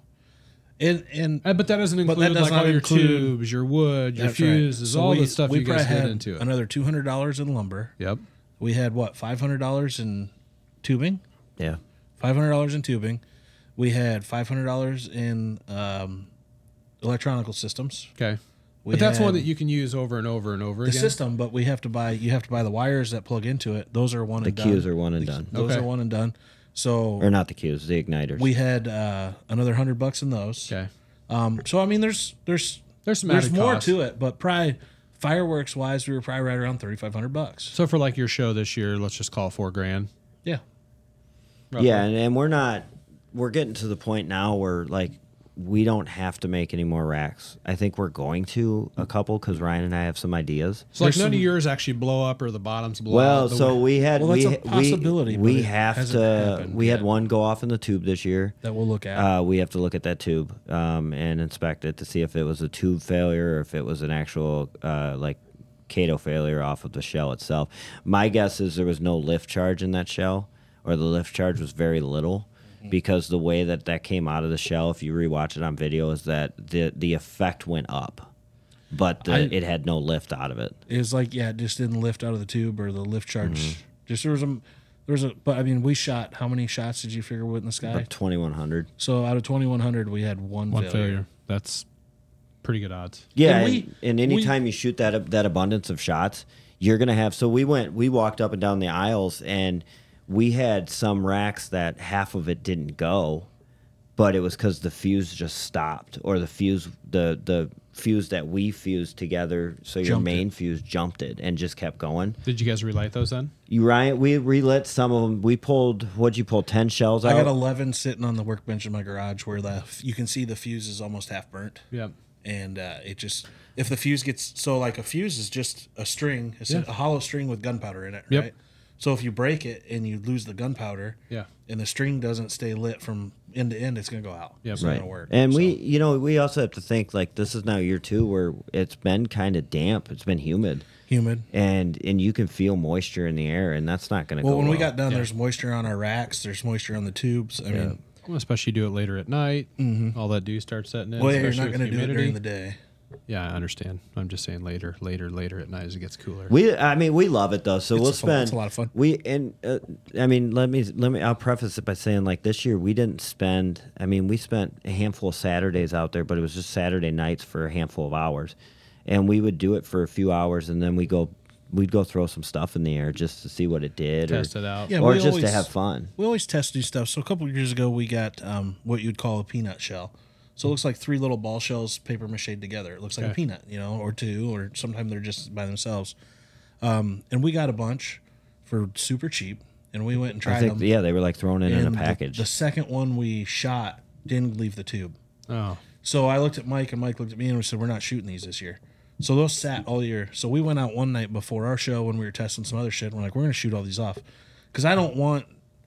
and and Uh, but that doesn't But include that does like not all your include- tubes, your wood, your that's right. fuses, So all we- the stuff we you guys probably did had into it. Another two hundred dollars in lumber. Yep. We had what five hundred dollars in tubing. Yeah. Five hundred dollars in tubing. We had five hundred dollars in um, electronical systems. Okay. We But that's had one that you can use over and over and over the again. system, but we have to buy. You have to buy the wires that plug into it. Those are one The and done. Qs are one and done. Those Okay. are one and done. So Or not the Qs, the igniters. we had uh, another hundred bucks in those. Okay. Um, so I mean, there's there's There's some there's added more cost. to it, but probably fireworks wise, we were probably right around thirty five hundred bucks. So for like your show this year, let's just call it four grand. Yeah, roughly. Yeah, and, and we're not. We're getting to the point now where like we don't have to make any more racks. I think we're going to a couple because Ryan and I have some ideas. So like There's none some- of yours actually blow up or the bottoms blow Well, out. the so way- we had Well, that's we a possibility, we, but we it have hasn't to happened we had yet. one go off in the tube this year. that we'll look at. Uh, we have to look at that tube um, and inspect it to see if it was a tube failure or if it was an actual uh, like Cato failure off of the shell itself. My guess is there was no lift charge in that shell, or the lift charge was very little, because the way that that came out of the shell, if you rewatch it on video, is that the the effect went up, but the, I- it had no lift out of it. It was like yeah, it just didn't lift out of the tube or the lift charge. Mm-hmm. Just there was a there was a. But I mean, we shot how many shots did you figure were in the sky? About twenty-one hundred. So out of twenty one hundred, we had one, one failure. failure. That's pretty good odds. Yeah, And and, we- and anytime you shoot that that abundance of shots, you're gonna have. So we went, we walked up and down the aisles, and we had some racks that half of it didn't go, but it was because the fuse just stopped, or the fuse, the the fuse that we fused together, so your Jumped main it. fuse jumped it and just kept going. Did you guys relight those then? You right? We relit some of them. We pulled. What'd you pull? Ten shells out. I got eleven sitting on the workbench in my garage where the you can see the fuse is almost half burnt. Yeah. And uh, it just if the fuse gets so like a fuse is just a string, it's Yeah. a hollow string with gunpowder in it, Yep. right? So if you break it and you lose the gunpowder, Yeah. and the string doesn't stay lit from end to end, it's gonna go out. Yep. It's not Right. gonna work. And So- we, you know, we also have to think like this is now year two where it's been kind of damp. It's been humid. humid. and and you can feel moisture in the air, and that's not going to Well, go when we well. got done, Yeah. there's moisture on our racks. There's moisture on the tubes. I mean, Well, especially do it later at night. Mm-hmm. All that dew starts setting in. well, yeah, you're especially not with going to do it humidity. during the day. Yeah, I understand. I'm just saying later, later, later at night as it gets cooler. We, I mean, we love it though. So It's we'll a fun- spend. it's a lot of fun. We and uh, I mean, let me let me. I'll preface it by saying like this year we didn't spend. I mean, we spent a handful of Saturdays out there, but it was just Saturday nights for a handful of hours, and we would do it for a few hours, and then we go. We'd go throw some stuff in the air just to see what it did, Test or, it out. Yeah, or we just to always- have fun. We always test new stuff. So a couple of years ago, we got um, what you'd call a peanut shell. So it looks like three little ball shells paper mache together. It looks like Okay. a peanut, you know, or two, or sometimes they're just by themselves. Um, and we got a bunch for super cheap, and we went and tried I think them. yeah, they were like thrown in in a And the- package. The, second one we shot didn't leave the tube. Oh, So I looked at Mike, and Mike looked at me, and we said, "We're not shooting these this year." So those sat all year. So we went out one night before our show when we were testing some other shit. And we're like, we're going to shoot all these off. Because I don't want,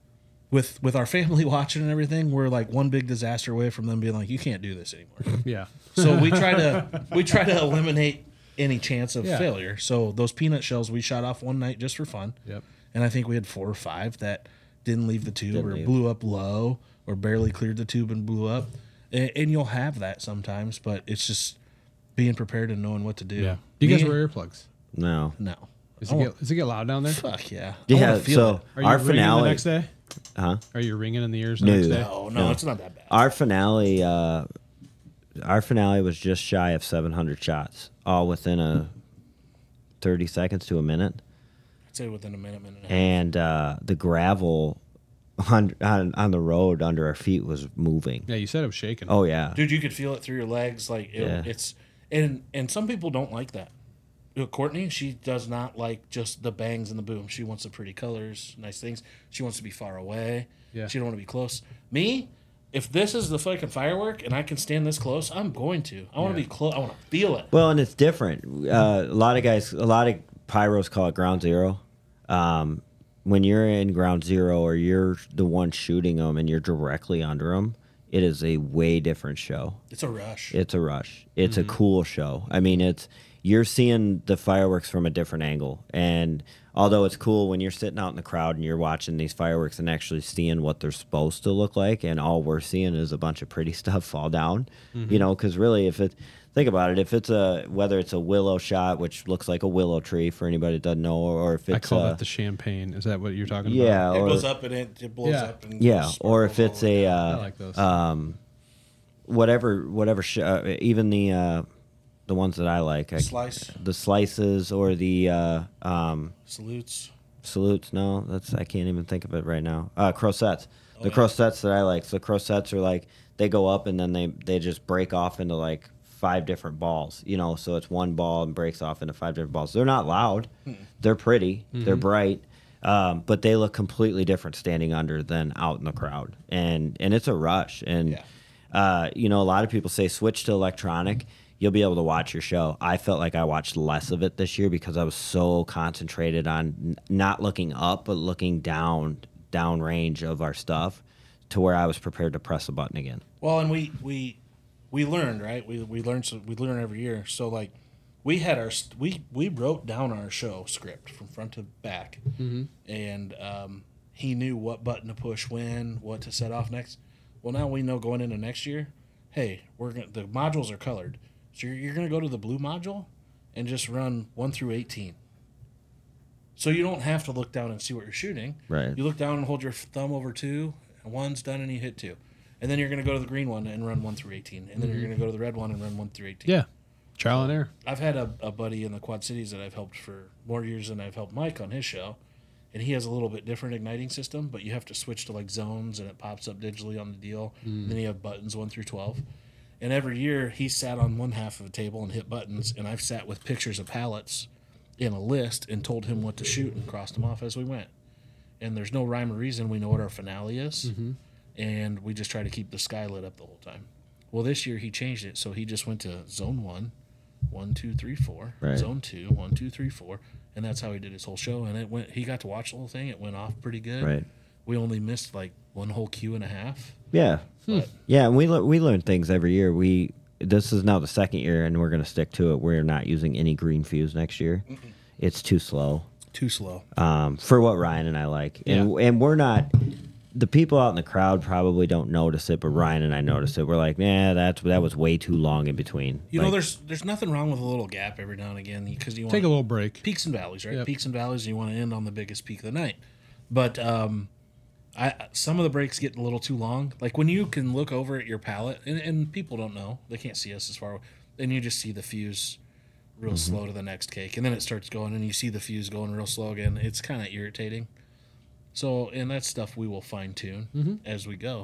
with with our family watching and everything, we're like one big disaster away from them being like, you can't do this anymore. Yeah. So we try to we try to eliminate any chance of Yeah. failure. So those peanut shells we shot off one night just for fun. Yep. And I think we had four or five that didn't leave the tube Didn't or leave. blew up low or barely cleared the tube and blew up. And, and you'll have that sometimes, but it's just being prepared and knowing what to do. Yeah. Do you guys Me- wear earplugs? No. No. Does I it want- get does it get loud down there? Fuck yeah. I Yeah. wanna feel So it. Are you our ringing finale. the next day? Huh? Are you ringing in the ears the No. next day? No, no, No. it's not that bad. Our finale. Uh, our finale was just shy of seven hundred shots, all within a thirty seconds to a minute. I'd say within a minute, minute and a half. And uh, the gravel on, on on the road under our feet was moving. Yeah, you said it was shaking. Oh yeah. Dude, you could feel it through your legs. Like it, Yeah. it's and and some people don't like that. You know, Courtney, she does not like just the bangs and the boom. She wants the pretty colors, nice things. She wants to be far away. Yeah. She don't want to be close. Me, if this is the fucking firework and I can stand this close, I'm going to. I want to Yeah. be close. I want to feel it. Well, and it's different. Uh, a lot of guys, a lot of pyros call it ground zero. Um, when you're in ground zero or you're the one shooting them and you're directly under them, it is a way different show. It's a rush. It's a rush. It's a cool show. I mean, it's you're seeing the fireworks from a different angle. And although it's cool when you're sitting out in the crowd and you're watching these fireworks and actually seeing what they're supposed to look like, and all we're seeing is a bunch of pretty stuff fall down, you know, because really, if it think about it, if it's a whether it's a willow shot, which looks like a willow tree for anybody that doesn't know, or if I it's call a, that the champagne. Is that what you're talking yeah, about? it or goes up and it, it blows Yeah. up. And yeah, goes or if sparkles it's all the way a down. I uh, like those. um, whatever whatever sh- uh, even the uh, the ones that I like, I, Slice, the slices or the uh, um, salutes. salutes. No, that's I can't even think of it right now. Uh, crossets. Oh, the yeah. crossets that I like. So crossets are like they go up and then they they just break off into like five different balls. You know, so it's one ball and breaks off into five different balls. They're not loud. They're pretty. They're bright. Um, but they look completely different standing under than out in the crowd, and and it's a rush. And Yeah. uh, you know, a lot of people say switch to electronic. You'll be able to watch your show. I felt like I watched less of it this year because I was so concentrated on n- not looking up, but looking down, down range of our stuff, to where I was prepared to press a button again. Well, and we we we learned, right? We we learned so we learn every year. So like we had our st- we we wrote down our show script from front to back, mm-hmm. and um, he knew what button to push when, what to set off next. Well, now we know going into next year. Hey, we're gonna the modules are colored, so you're, you're gonna go to the blue module and just run one through eighteen. So you don't have to look down and see what you're shooting. Right. You look down and hold your thumb over two, and one's done, and you hit two. And then you're going to go to the green one and run one through eighteen. And then you're going to go to the red one and run one through eighteen. Yeah. Trial and error. I've had a, a buddy in the Quad Cities that I've helped for more years than I've helped Mike on his show. And he has a little bit different igniting system, but you have to switch to like zones and it pops up digitally on the deal. And then you have buttons one through twelve. And every year he sat on one half of a table and hit buttons. And I've sat with pictures of pallets in a list and told him what to shoot and crossed them off as we went. And there's no rhyme or reason. We know what our finale is. Mm-hmm. And we just try to keep the sky lit up the whole time. Well, this year he changed it, so he just went to zone one, one, two, three, four, Right. zone two, one, two, three, four, and that's how he did his whole show. And it went. He got to watch the whole thing. It went off pretty good. Right. We only missed like one whole cue and a half. Yeah. But Yeah, and we le- we learn things every year. We this is now the second year, and we're going to stick to it. We're not using any green fuse next year. Mm-mm. It's too slow too slow. um, for what Ryan and I like, and and we're not. The people out in the crowd probably don't notice it, but Ryan and I notice it. We're like, nah, that's that was way too long in between. You know, Like, there's there's nothing wrong with a little gap every now and again because you want Take a little break. peaks and valleys, right? Yep. Peaks and valleys. And you want to end on the biggest peak of the night, but um, I some of the breaks get a little too long. Like when you can look over at your palette, and, and people don't know, they can't see us as far away, and you just see the fuse real Mm-hmm. slow to the next cake, and then it starts going, and you see the fuse going real slow again. It's kind of irritating. So, and that's stuff we will fine tune Mm-hmm. as we go.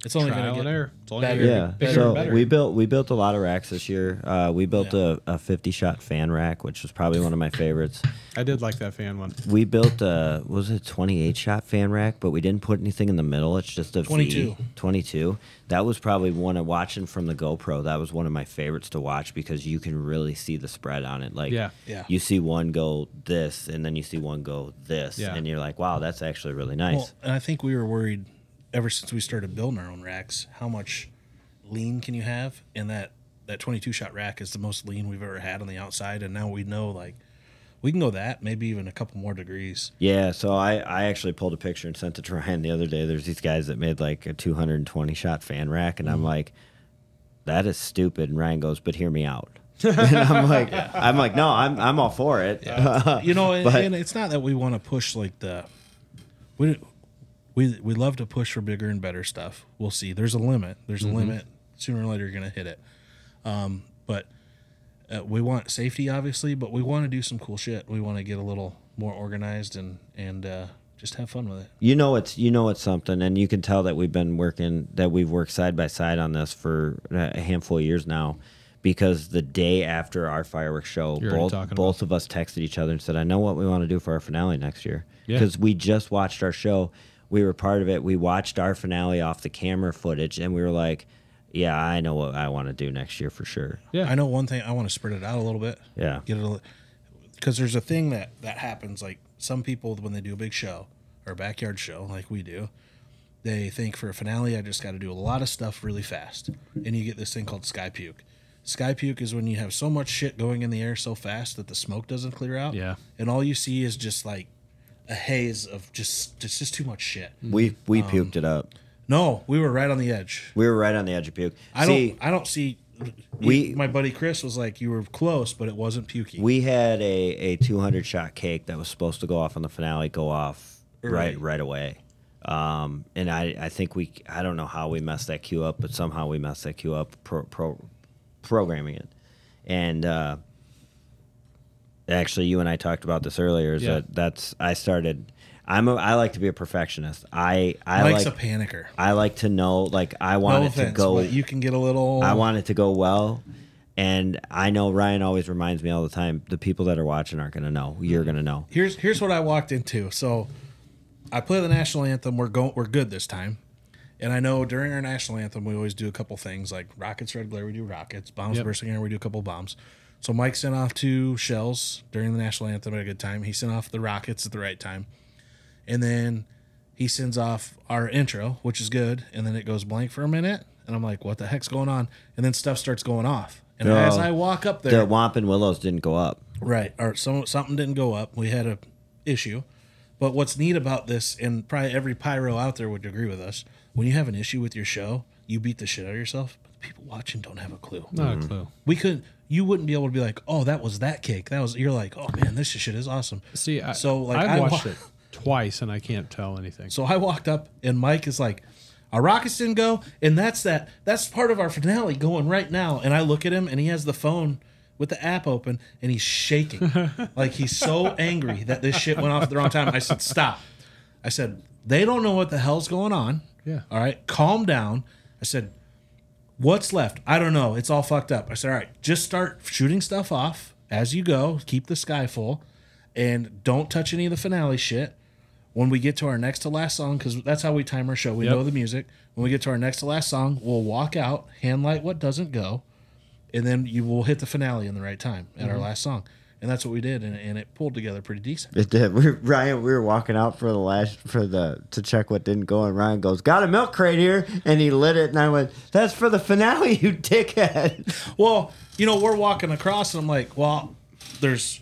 It's only Trial going to and get error. It's only better. gonna get Yeah, bigger so and better. we built we built a lot of racks this year. Uh, we built Yeah. a, a fifty shot fan rack, which was probably one of my favorites. I did like that fan one. We built a was it twenty-eight shot fan rack, but we didn't put anything in the middle. It's just a twenty-two. V. twenty-two. That was probably one of watching from the GoPro. That was one of my favorites to watch because you can really see the spread on it. Like Yeah. Yeah. you see one go this, and then you see one go this, Yeah. and you're like, wow, that's actually really nice. Well, and I think we were worried ever since we started building our own racks, how much lean can you have? And that, that twenty-two shot rack is the most lean we've ever had on the outside. And now we know, like, we can go that, maybe even a couple more degrees. Yeah, so I, I actually pulled a picture and sent it to Ryan the other day. There's these guys that made like a two hundred twenty shot fan rack, and I'm like, that is stupid. And Ryan goes, but hear me out. and I'm like, I'm like, no, I'm I'm all for it. You know, and, But- and it's not that we want to push like the, we, we, we love to push for bigger and better stuff. We'll see. There's a limit. There's a limit. Sooner or later, you're going to hit it. Um, but uh, we want safety, obviously, but we want to do some cool shit. We want to get a little more organized and, and uh, just have fun with it. You know it's you know it's something, and you can tell that we've been working that we've worked side by side on this for a handful of years now. Because the day after our fireworks show, You're already both talking both about- of us texted each other and said, "I know what we want to do for our finale next year." Yeah. Because we just watched our show, we were part of it. We watched our finale off the camera footage, and we were like, "Yeah, I know what I want to do next year for sure." Yeah. I know one thing. I want to spread it out a little bit. Yeah. Get it a because there's a thing that that happens. Like some people when they do a big show or a backyard show, like we do, they think for a finale, I just got to do a lot of stuff really fast, and you get this thing called sky puke. Sky puke is when you have so much shit going in the air so fast that the smoke doesn't clear out. Yeah. And all you see is just like a haze of just it's just too much shit. We we puked it up. No, we were right on the edge. We were right on the edge of puke. I See, don't I don't see We- my buddy Chris was like, you were close, but it wasn't pukey. we had a, a two hundred shot cake that was supposed to go off on the finale go off Early. right right away. Um, and I, I think we I don't know how we messed that queue up, but somehow we messed that queue up pro, pro, programming it. And uh, actually, you and I talked about this earlier. Is Yeah. that that's I started. I'm a, I like to be a perfectionist. I I Mike's like a panicker. I like to know like I want No it offense, to go. but you can get a little. I want it to go well. And I know Ryan always reminds me all the time, the people that are watching aren't going to know. You're going to know. Here's here's what I walked into. So I play the national anthem. We're going. We're good this time. And I know during our national anthem, we always do a couple things like rockets, red glare. We do rockets. Bombs Yep. bursting air. We do a couple bombs. So Mike sent off two shells during the national anthem at a good time. He sent off the rockets at the right time, and then he sends off our intro, which is good. And then it goes blank for a minute, and I'm like, "What the heck's going on?" And then stuff starts going off. And No. as I walk up there, The Wampin Willows didn't go up. right, or some something didn't go up. We had a issue. But what's neat about this, and probably every pyro out there would agree with us, when you have an issue with your show, you beat the shit out of yourself. But the people watching don't have a clue. Not a clue. We could, you wouldn't be able to be like, oh, that was that cake. That was. You're like, oh man, this shit is awesome. See, I, So, like, I've I watched wa- it twice and I can't tell anything. So I walked up, and Mike is like, our rockets didn't go, and that's that. That's part of our finale going right now. And I look at him, and he has the phone with the app open, and he's shaking, like he's so angry that this shit went off at the wrong time. I said, stop. I said, they don't know what the hell's going on. Yeah. All right, calm down. I said, what's left? I don't know. It's all fucked up. I said, all right, just start shooting stuff off as you go. Keep the sky full, and don't touch any of the finale shit. When we get to our next to last song, because that's how we time our show. We Yep. know the music. When we get to our next to last song, we'll walk out, hand light what doesn't go, and then you will hit the finale in the right time at our last song. And that's what we did, and, and it pulled together pretty decent. It did. We, Ryan, we were walking out for the last for the to check what didn't go, and Ryan goes, "Got a milk crate here," and he lit it, and I went, "That's for the finale, you dickhead." Well, you know, we're walking across, and I'm like, well, there's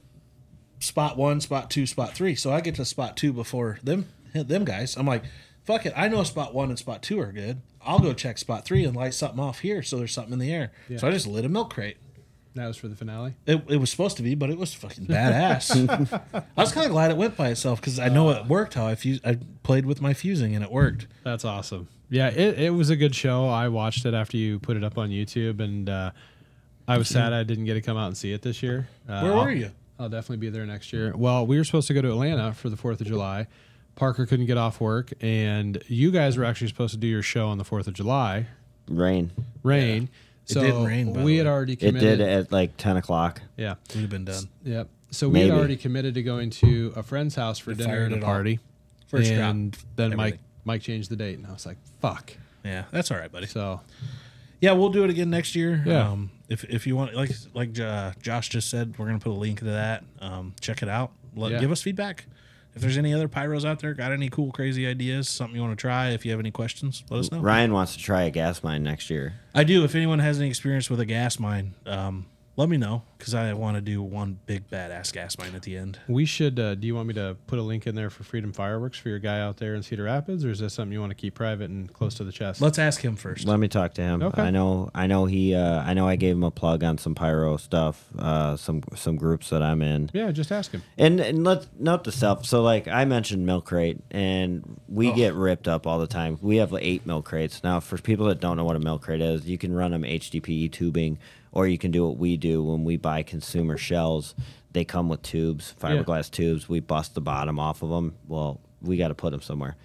spot one, spot two, spot three. So I get to spot two before them them guys. I'm like, fuck it. I know spot one and spot two are good. I'll go check spot three and light something off here so there's something in the air. Yeah. So I just lit a milk crate. That was for the finale. It, it was supposed to be, but it was fucking badass. I was kind of glad it went by itself because I know it worked how I fused. I played with my fusing and it worked. That's awesome. Yeah, it, it was a good show. I watched it after you put it up on YouTube, and uh, I was sad I didn't get to come out and see it this year. Uh, Where I'll- were you? I'll definitely be there next year. Well, we were supposed to go to Atlanta for the fourth of July, Parker couldn't get off work, and you guys were actually supposed to do your show on the fourth of July. Rain. Rain. Yeah. So it didn't rain, by we the had way. already It committed. did at like ten o'clock. Yeah. We'd have been done. Yep. So we had Maybe. already committed to going to a friend's house for We dinner fired and a it all. party. First and drop, then Mike everything. Mike changed the date, and I was like, "Fuck." Yeah, that's all right, buddy. So Yeah, we'll do it again next year. Yeah. Um, if if you want, like like uh, Josh just said, we're gonna put a link to that. Um, check it out. Let, Yeah. Give us feedback. If there's any other pyros out there, got any cool, crazy ideas, something you want to try, if you have any questions, let us know. Ryan wants to try a gas mine next year. I do. If anyone has any experience with a gas mine, um, let me know, because I want to do one big badass gas mine at the end. we should. Uh, do you want me to put a link in there for Freedom Fireworks for your guy out there in Cedar Rapids, or is that something you want to keep private and close to the chest? Let's ask him first. Let me talk to him. Okay. I know. I know he. Uh, I know. I gave him a plug on some pyro stuff. Uh, some some groups that I'm in. yeah, just ask him. And and let's note the self. So like I mentioned milk crate, and we Oh. get ripped up all the time. We have like eight milk crates now. For people that don't know what a milk crate is, you can run them H D P E tubing, or you can do what we do when we buy consumer shells. They come with tubes, fiberglass tubes. We bust the bottom off of them. Well, we got to put them somewhere.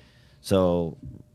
So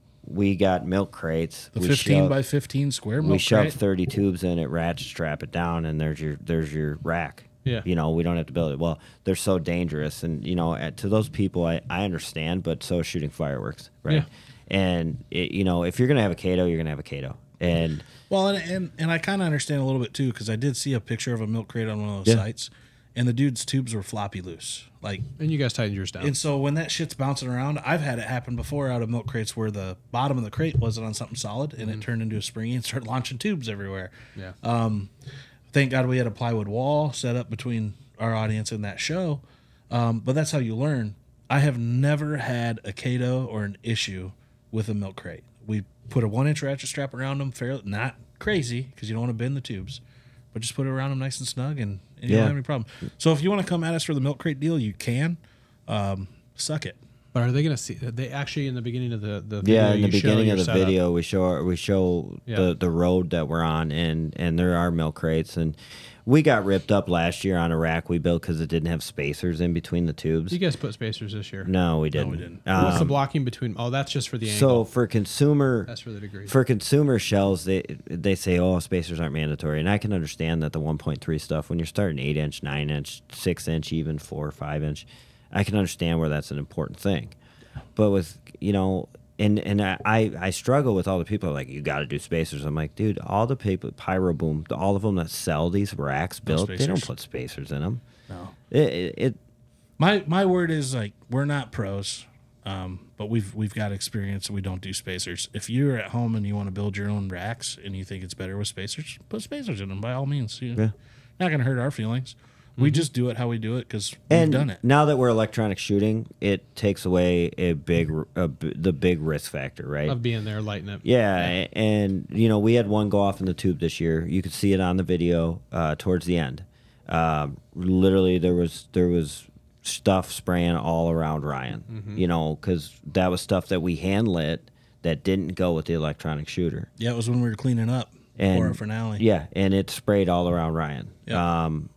we got milk crates. The we fifteen shove- by fifteen square milk we shove crate. thirty tubes in it, ratchet strap it down, and there's your there's your rack. Yeah. You know, we don't have to build it. Well, they're so dangerous, and you know, at, to those people, I, I understand, but so is shooting fireworks, right? Yeah. And it, you know, if you're gonna have a Cato, you're gonna have a Cato, and Well, and and, and I kind of understand a little bit too, because I did see a picture of a milk crate on one of those Yeah. sites, and the dude's tubes were floppy loose, like. And you guys tightened yours down. And so when that shit's bouncing around, I've had it happen before out of milk crates where the bottom of the crate wasn't on something solid, and it turned into a springy and started launching tubes everywhere. yeah. Um, thank God we had a plywood wall set up between our audience and that show. Um, but that's how you learn. I have never had a Cato or an issue with a milk crate. We put a one inch ratchet strap around them, fairly not crazy because you don't want to bend the tubes, but just put it around them nice and snug, and, and you Yeah. don't have any problem. So if you want to come at us for the milk crate deal, you can. Um, suck it. But are they going to see? They actually in the beginning of the the video, yeah, in the you show beginning your of the setup. video, we show we show Yeah. the the road that we're on, and and there are milk crates, and we got ripped up last year on a rack we built because it didn't have spacers in between the tubes. You guys put spacers this year. No, we didn't. we didn't. What's the Um, blocking between? Oh, that's just for the So angle. for consumer, That's for the degree. for consumer shells, they they say, oh, spacers aren't mandatory, and I can understand that the one point three stuff when you're starting eight inch, nine inch, six inch, even four or five inch, I can understand where that's an important thing. But with you know, and and I I, I struggle with all the people like you got to do spacers. I'm like, dude, all the people, Pyro Boom, all of them that sell these racks built, they don't spacers. put spacers in them. No. It, it, it My my word is like we're not pros, um, but we've we've got experience and we don't do spacers. If you're at home and you want to build your own racks and you think it's better with spacers, put spacers in them by all means. You know, Yeah. Not gonna hurt our feelings. We just do it how we do it because we've and done it. now that we're electronic shooting, it takes away a big a, b- the big risk factor, right? of being there, lighting it. Yeah, a- and you know we had one go off in the tube this year. You could see it on the video uh, towards the end. Um, literally, there was there was stuff spraying all around Ryan. Mm-hmm. You know, because that was stuff that we hand lit that didn't go with the electronic shooter. Yeah, it was when we were cleaning up And for our finale. yeah, and it sprayed all around Ryan. Yeah. Um,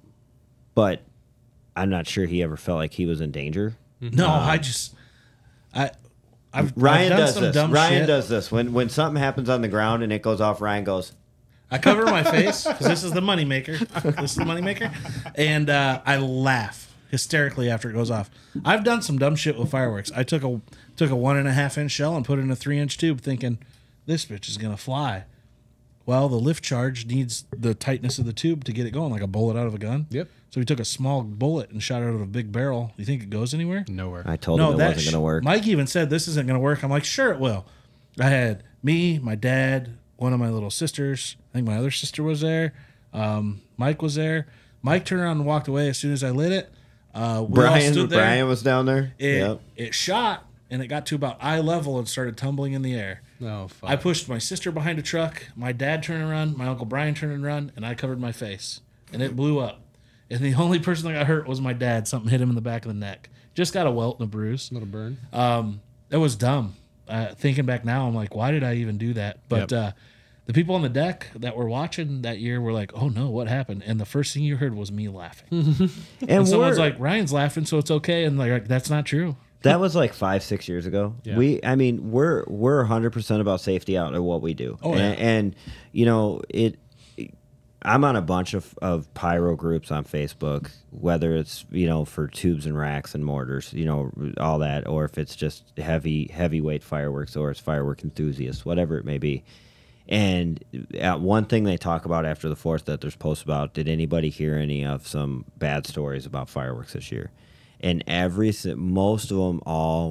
but I'm not sure he ever felt like he was in danger. No, I just I I've Ryan I've done does some this. dumb Ryan shit. does this. When when something happens on the ground and it goes off, Ryan goes, I cover my face because this is the moneymaker. This is the moneymaker. And uh, I laugh hysterically after it goes off. I've done some dumb shit with fireworks. I took a took a one and a half inch shell and put it in a three inch tube thinking, this bitch is going to fly. Well, the lift charge needs the tightness of the tube to get it going, like a bullet out of a gun. Yep. So we took a small bullet and shot it out of a big barrel. You think it goes anywhere? Nowhere. I told him it wasn't going to work. Mike even said this isn't going to work. I'm like, sure it will. I had me, my dad, one of my little sisters. I think my other sister was there. Um, Mike was there. Mike turned around and walked away as soon as I lit it. Uh, we all Brian, stood there. Brian was down there. It, Yep. it shot and it got to about eye level and started tumbling in the air. No, fuck. I pushed my sister behind a truck. My dad turned around. My uncle Brian turned and run, and I covered my face, and it blew up. And the only person that got hurt was my dad. Something hit him in the back of the neck. Just got a welt and a bruise. little burn. Um, it was dumb. Uh, thinking back now, I'm like, why did I even do that? But Yep. uh, the people on the deck that were watching that year were like, oh no, what happened? And the first thing you heard was me laughing. And, And someone's we're- like, Ryan's laughing, so it's okay. And like, that's not true. That was like five, six years ago. Yeah. We, I mean, we're we're one hundred percent about safety out of what we do. Oh, yeah. and, and you know it. I'm on a bunch of, of pyro groups on Facebook, whether it's, you know, for tubes and racks and mortars, you know, all that, or if it's just heavy, heavyweight fireworks, or it's firework enthusiasts, whatever it may be. And uh, one thing they talk about after the fourth that there's posts about, did anybody hear any of some bad stories about fireworks this year? And every, most of them all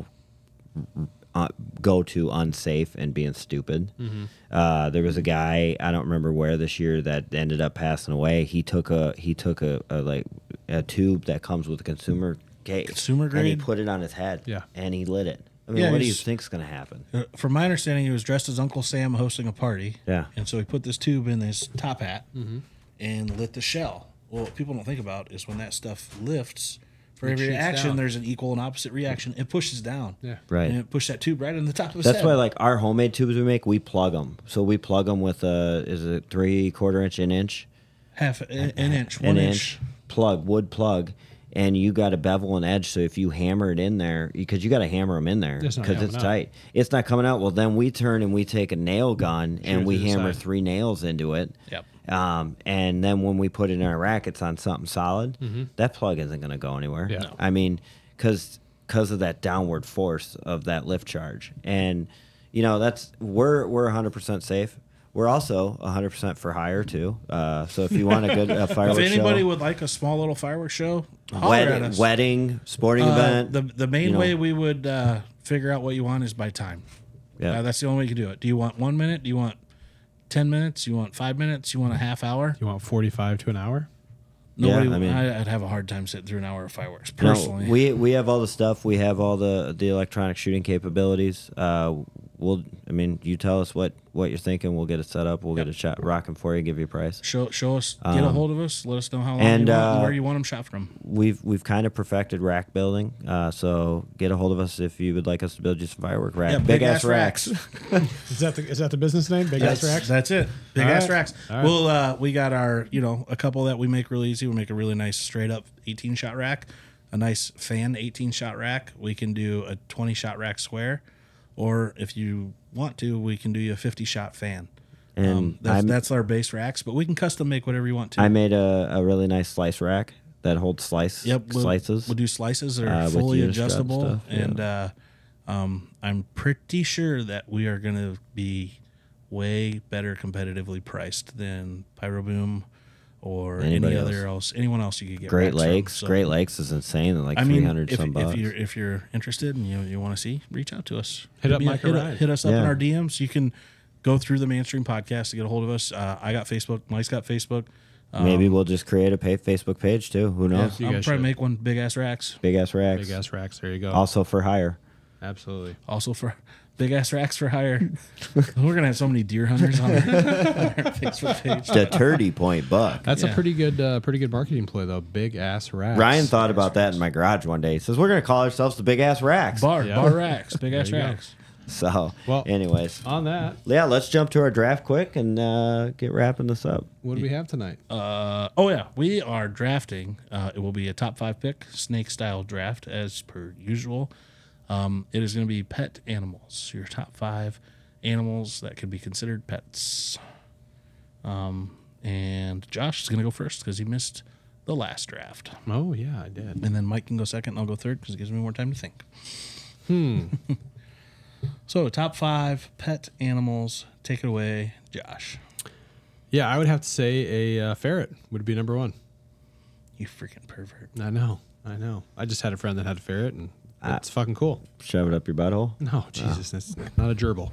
Uh, go to unsafe and being stupid. Mm-hmm. Uh, there was a guy, I don't remember where this year, that ended up passing away. He took a he took a, a like a tube that comes with a consumer case, Consumer grade? and he put it on his head. Yeah. And he lit it. I mean, Yeah, what do you he's- think's going to happen? Uh, From my understanding, he was dressed as Uncle Sam hosting a party. Yeah. And so he put this tube in his top hat Mm-hmm. and lit the shell. Well, what people don't think about is when that stuff lifts, for It every shoots action, down. there's an equal and opposite reaction. It pushes down. Yeah. Right. And it pushed that tube right in the top of his That's head. why, like, our homemade tubes we make, we plug them. So we plug them with a, is it three quarter inch, an inch? Half an, an inch, An one inch. inch. plug, wood plug. And you got a bevel and edge, so if you hammer it in there, because you got to hammer them in there It's not because it's coming out. tight. It's not coming out. Well, then we turn and we take a nail gun and it we to the hammer side. three nails into it. Yep. Um, and then when we put it in our rack, it's on something solid. That plug isn't going to go anywhere. Yeah. No. I mean, because because of that downward force of that lift charge, and you know that's we're we're one hundred percent safe. We're also one hundred percent for hire too. Uh, so if you want a good uh, If fireworks anybody show, would like a small little fireworks show, holler at wedding, us. wedding, sporting Uh, event, the the main you know. way we would uh, figure out what you want is by time. Yeah. Uh, that's the only way you can do it. Do you want one minute? Do you want ten minutes? You want five minutes? You want a half hour? You want forty-five to an hour? Nobody. Yeah, I mean- I, I'd have a hard time sitting through an hour of fireworks No, personally. we we have all the stuff. We have all the the electronic shooting capabilities. Uh, we'll. I mean, you tell us what what you're thinking. We'll get it set up. We'll get it shot rocking for you. Give you a price. show show us. Get a hold of us. Let us know how long and, you want and uh, where you want them shot from. We've we've kind of perfected rack building. Uh, so get a hold of us if you would like us to build you some firework rack. Yeah, big, ass racks. Is that the is that the business name? Big That's, ass racks. that's it. Big All ass right. racks. All right. We'll uh, we got our you know a couple that we make really easy. We make a really nice straight up eighteen shot rack, a nice fan eighteen shot rack. We can do a twenty shot rack square, or if you want to, we can do you a fifty shot fan. And um, that's, I'm- that's our base racks, but we can custom make whatever you want to. I made a, a really nice slice rack that holds slice Yep, we'll, slices. We'll do slices that are uh, with fully unistrut adjustable, stuff, yeah. and uh, um, I'm pretty sure that we are going to be way better competitively priced than Pyro Boom or Anybody any else. other else, anyone else you could get. Great racks from. Lakes. So, Great Lakes is insane. Like I three mean, hundred if, some if bucks. you're if you're interested and you you want to see, reach out to us. Hit up me- Mike or hit, Ryan. hit us up in Yeah. our D Ms. You can go through the Mainstream Podcast to get a hold of us. Uh, I got Facebook. Mike's got Facebook. Um, Maybe we'll just create a pay Facebook page too. Who yeah, knows? You I'll guys probably should. make one big ass racks. Big ass racks. Big ass racks. There you go. Also for hire. Absolutely. Also for big ass racks for hire. We're gonna have so many deer hunters on our, on our Facebook page. The thirty point buck. That's Yeah. a pretty good uh, pretty good marketing play though. Big ass racks. Ryan thought about that in my garage one day. He says we're gonna call ourselves the Big Ass Racks. Bar Yeah. bar racks, big ass There you go. racks. So, Well- anyways, On that, yeah, let's jump to our draft quick and uh, get wrapping this up. what do we have tonight? Uh, oh yeah, we are drafting. Uh, it will be a top five pick, snake style draft as per usual. Um, it is going to be pet animals. Your top five animals that could be considered pets. Um, and Josh is going to go first because he missed the last draft, Oh yeah, I did. and then Mike can go second. And I'll go third because it gives me more time to think. Hmm. So top five pet animals. Take it away, Josh. Yeah, I would have to say a uh, ferret would be number one. You freaking pervert. I know. I know. I just had a friend that had a ferret, and it's fucking cool. Shove it up your butthole. No, Jesus, that's not a gerbil.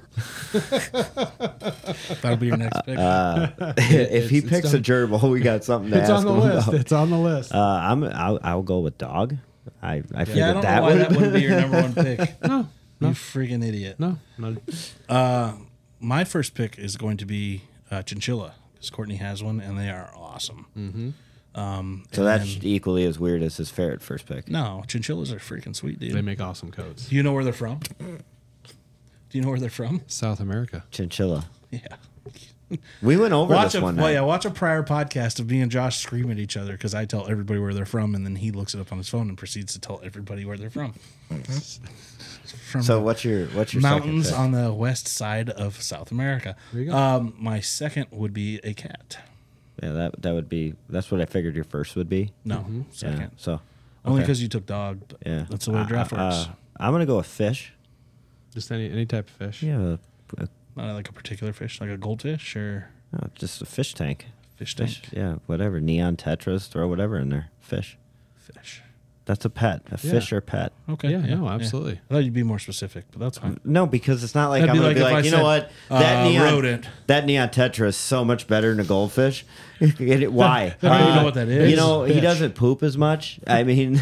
That'll be your next pick. if he it's picks a done. gerbil, we got something to It's ask on the him list. about. It's on the list. Uh, I'm. I'll, I'll go with dog. I. I figured yeah, I don't that know why would. that wouldn't be your number one pick. no, no, You freaking idiot. no. Not, Uh, my first pick is going to be uh, chinchilla because Courtney has one and they are awesome. Mm-hmm. Um, So and that's then- equally as weird as his ferret first pick. no, chinchillas are freaking sweet, dude. they make awesome coats. Do you know where they're from? Do you know where they're from? South America. Chinchilla. Yeah. We went over Watch this a one well, night. yeah, watch a prior podcast of me and Josh scream at each other because I tell everybody where they're from, and then he looks it up on his phone and proceeds to tell everybody where they're from. From So the what's your what's your mountains second pick? on the west side of South America. There you go. Um, my second would be a cat. Yeah, that that would be. That's what I figured your first would be. No, second. Yeah. So Only okay. because you took dog. But yeah, that's the way the draft Uh, works. uh, I'm gonna go with fish. Just any any type of fish. Yeah, a, a, Not like a particular fish, like a goldfish or no, just a fish tank. fish tank. Fish, yeah, whatever. Neon tetras, throw whatever in there. Fish. Fish. That's a pet. A Yeah. fish or pet. Okay. Yeah, no, absolutely. I thought you'd be more specific, but that's fine. No, because it's not like That'd I'm be gonna like be if like, I you said, know what? That uh, neon rodent. that neon tetra is so much better than a goldfish. It- Why? I don't even know what that is. You know, he Fish. doesn't poop as much. I mean,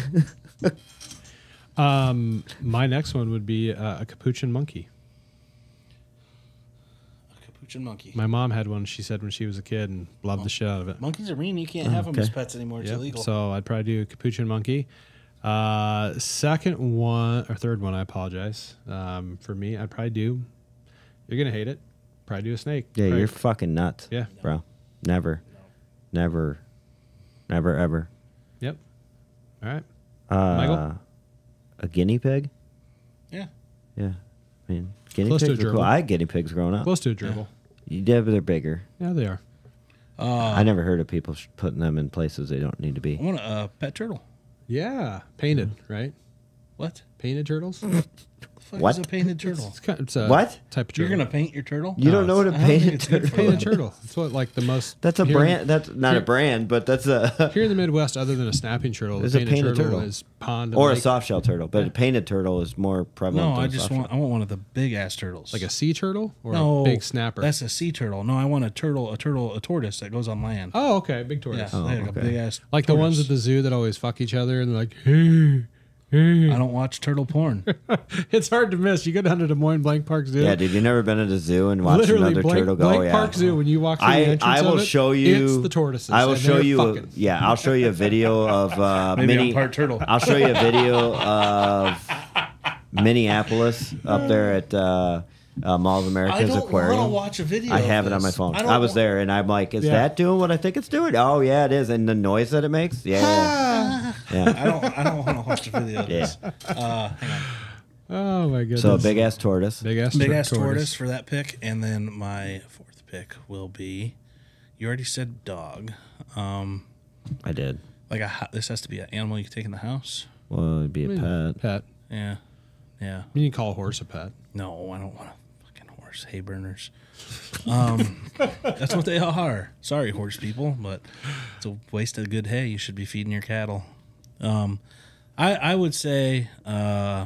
Um, my next one would be uh, a capuchin monkey. A capuchin monkey. My mom had one. She said when she was a kid and loved the shit out of it. Monkeys are mean. You can't have them okay. as pets anymore. It's Yep. illegal. So I'd probably do a capuchin monkey. Uh, second one or third one, I apologize. Um, for me, I'd probably do. You're gonna hate it. Probably do a snake. yeah, Probably- you're fucking nuts. Yeah. bro. Never, never, never, ever. Yep. All right. Uh, Michael? A guinea pig? yeah. Yeah. I mean, guinea Close to pigs a are cool. gerbil. I had guinea pigs growing up. Close to a gerbil. You did, but they're bigger. Yeah, they are. Uh, I never heard of people sh- putting them in places they don't need to I be. want a uh, pet turtle. Yeah, painted, right? What? Painted turtles. The fuck What? is a painted turtle? It's, kind it's a What? type of You're turtle. gonna paint your turtle? You don't know what a I don't think painted it's good turtle for painted them. turtle. That's what like the most. That's a here- brand. That's not a here- brand, but that's a Here in the Midwest, other than a snapping turtle, the It's a painted, painted turtle, turtle. is pond and or a lake. soft shell turtle. But a painted turtle is more prevalent. No, than I a just soft want I want one of the big ass turtles. like a sea turtle or no a big snapper. That's a sea turtle. No, I want a turtle, a turtle, a tortoise that goes on land. oh, okay, big yeah, tortoise. like a okay. big ass. Like the ones at the zoo that always fuck each other and they're like, hey, hey. I don't watch turtle porn. It's hard to miss. You go down to Des Moines Blank Park Zoo. Yeah, dude, you never been at a zoo and watched Literally, another Blank, turtle go? Blank yeah. Park Zoo. When you walk through the I, entrance I will of it, show you. It's the tortoises. I will and show they're you. A, fucking. yeah, I'll show you a video of uh, Maybe mini. I'm part turtle. I'll show you a video of Minneapolis up there at uh, uh, Mall of America's I don't aquarium. want to watch a video. I of have it on this. my phone. I, I, don't was wa- there, and I'm like, "Is Yeah. that doing what I think it's doing?" Oh yeah, it is. And the noise that it makes, yeah, yeah. I don't. I don't want to watch a video of this. Uh, hang on. Oh my goodness. So a big ass tortoise. big ass, Big tur- ass tortoise for that pick, and then my fourth pick will be. You already said dog. Um, I did. like a ho- this has to be an animal you can take in the house. Well, it'd be a pet. Pet. Yeah, yeah. I mean, you can call a horse a pet. No, I don't want a fucking horse. Hay burners. Um, that's what they are. Sorry, horse people, but it's a waste of good hay. You should be feeding your cattle. Um, I I would say, uh,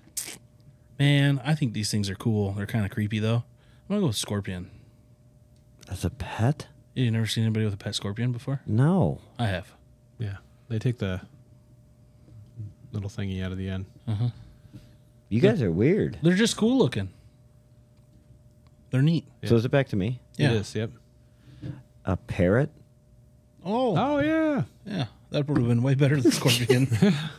man, I think these things are cool. They're kind of creepy though. I'm gonna go with scorpion. As a pet? You never seen anybody with a pet scorpion before? No. I have. Yeah, they take the little thingy out of the end. You guys are weird. They're just cool looking. They're neat. So is it back to me? Yeah. It is. Yep. A parrot? Oh, Oh yeah. yeah. That would have been way better than scorpion.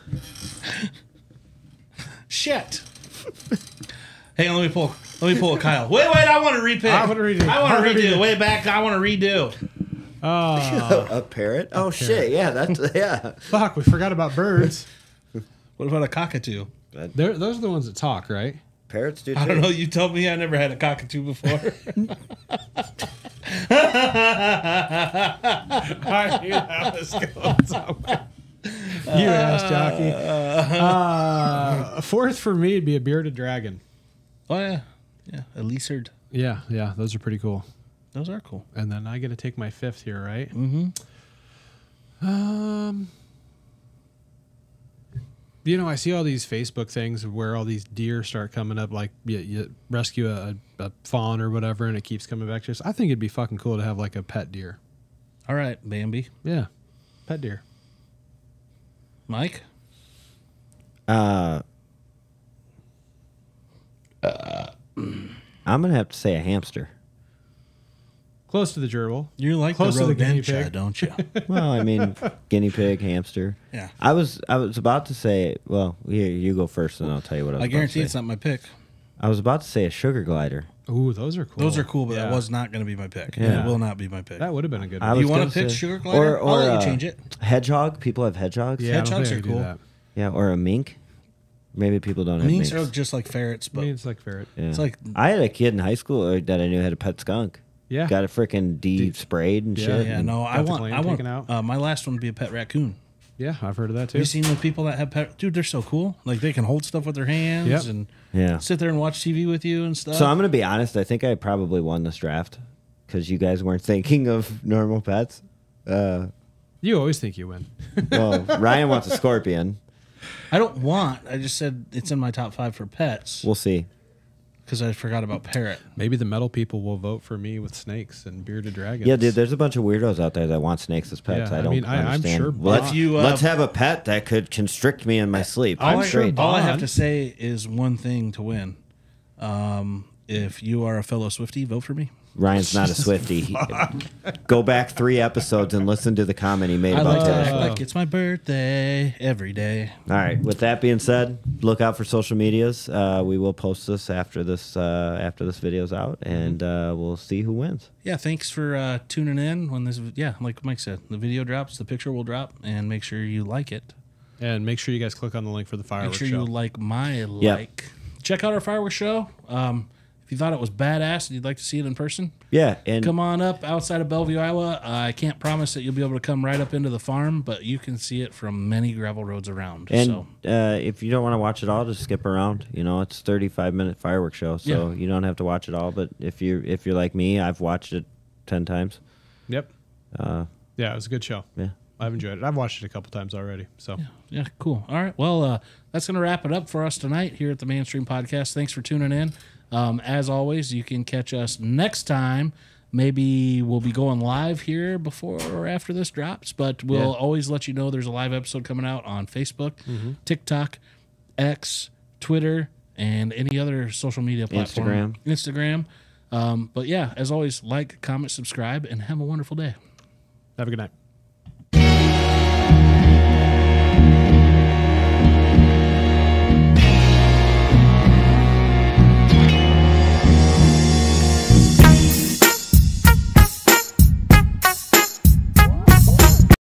Shit. Hey, let me pull. Let me pull a Kyle. Wait, wait. I want to repick. I wanna redo. I want I to wanna redo. redo. Way back. I want to redo. Oh a parrot? Oh shit! Yeah, that's yeah. fuck, we forgot about birds. What about a cockatoo? They're, those are the ones that talk, right? Parrots do too. I don't know. You told me I never had a cockatoo before. I knew that was going somewhere. You ass jockey. Uh, fourth for me would be a bearded dragon. Oh yeah, yeah. A lizard. Yeah, yeah, those are pretty cool. Those are cool. And then I get to take my fifth here, right? Mm-hmm. Um, you know, I see all these Facebook things where all these deer start coming up, like you, you rescue a, a fawn or whatever, and it keeps coming back to us. I think it'd be fucking cool to have like a pet deer. All right, Bambi. Yeah, pet deer. Mike. Uh, I'm gonna have to say a hamster. Close to the gerbil. You like Close the to the guinea rodentia, pig. don't you? Well, I mean, guinea pig, hamster. Yeah. I was I was about to say. Well, here you go first, and I'll tell you what I was. I about guarantee to it's say. not my pick. I was about to say a sugar glider. Ooh, those are cool. Those are cool, but Yeah. that was not going to be my pick. Yeah. It will not be my pick. That would have been a good I one. was You want gonna to pick say- sugar glider? Or, or I'll let uh, you change it. Hedgehog. People have hedgehogs. Yeah, I don't Hedgehogs think I are could do cool. that. Yeah, or a mink. Maybe people don't have Minks minks. are just like ferrets, I but mean, it's like ferret. Yeah. it's like I had a kid in high school that I knew had a pet skunk. Yeah. Got it freaking de sprayed and Yeah, shit. yeah. and- No, I got the want. gland I want. taken out. Uh, my last one would be a pet raccoon. Yeah, I've heard of that Have too. you seen the people that have pet? Dude, they're so cool. Like they can hold stuff with their hands Yep. and Yeah. sit there and watch T V with you and stuff. So I'm gonna be honest. I think I probably won this draft because you guys weren't thinking of normal pets. Uh, You always think you win. well, Ryan wants a scorpion. I don't want. I just said it's in my top five for pets We'll see. because I forgot about parrot. Maybe the metal people will vote for me with snakes and bearded dragons. Yeah, dude. There's a bunch of weirdos out there that want snakes as pets. Yeah, I I don't mean, I- I'm understand. sure Let's, If you, uh, let's have a pet that could constrict me in my sleep. All I'm I, straight. all I have Bond. to say is one thing to win. Um, if you are a fellow Swiftie, vote for me. Ryan's not a Swiftie. He- Go back three episodes and listen to the comment he made I about like to act that. like it's my birthday every day. All right. With that being said, look out for social medias. Uh, we will post this after this uh, after this video's out, and uh, we'll see who wins. Yeah, thanks for uh, tuning in. When this, yeah, like Mike said, the video drops, the picture will drop, and make sure you like it. And make sure you guys click on the link for the Make fireworks sure show. you like my like. Check out our fireworks show. Um, if you thought it was badass and you'd like to see it in person, Yeah, and come on up outside of Bellevue, Iowa. Uh, I can't promise that you'll be able to come right up into the farm, but you can see it from many gravel roads around. and so uh, if you don't want to watch it all, just skip around. You know, it's a thirty-five minute fireworks show, so Yeah. you don't have to watch it all. But if you if you're like me, I've watched it ten times. Yep. Uh, Yeah, it was a good show. yeah. I've enjoyed it. I've watched it a couple times already. So yeah, cool. All right. Well, uh, that's going to wrap it up for us tonight here at the Mainstream Podcast. Thanks for tuning in. Um, as always, you can catch us next time. Maybe we'll be going live here before or after this drops, but we'll Yeah. always let you know there's a live episode coming out on Facebook, TikTok, X, Twitter, and any other social media platform. Instagram. Instagram. Um, but yeah, as always, like, comment, subscribe, and have a wonderful day. have a good night.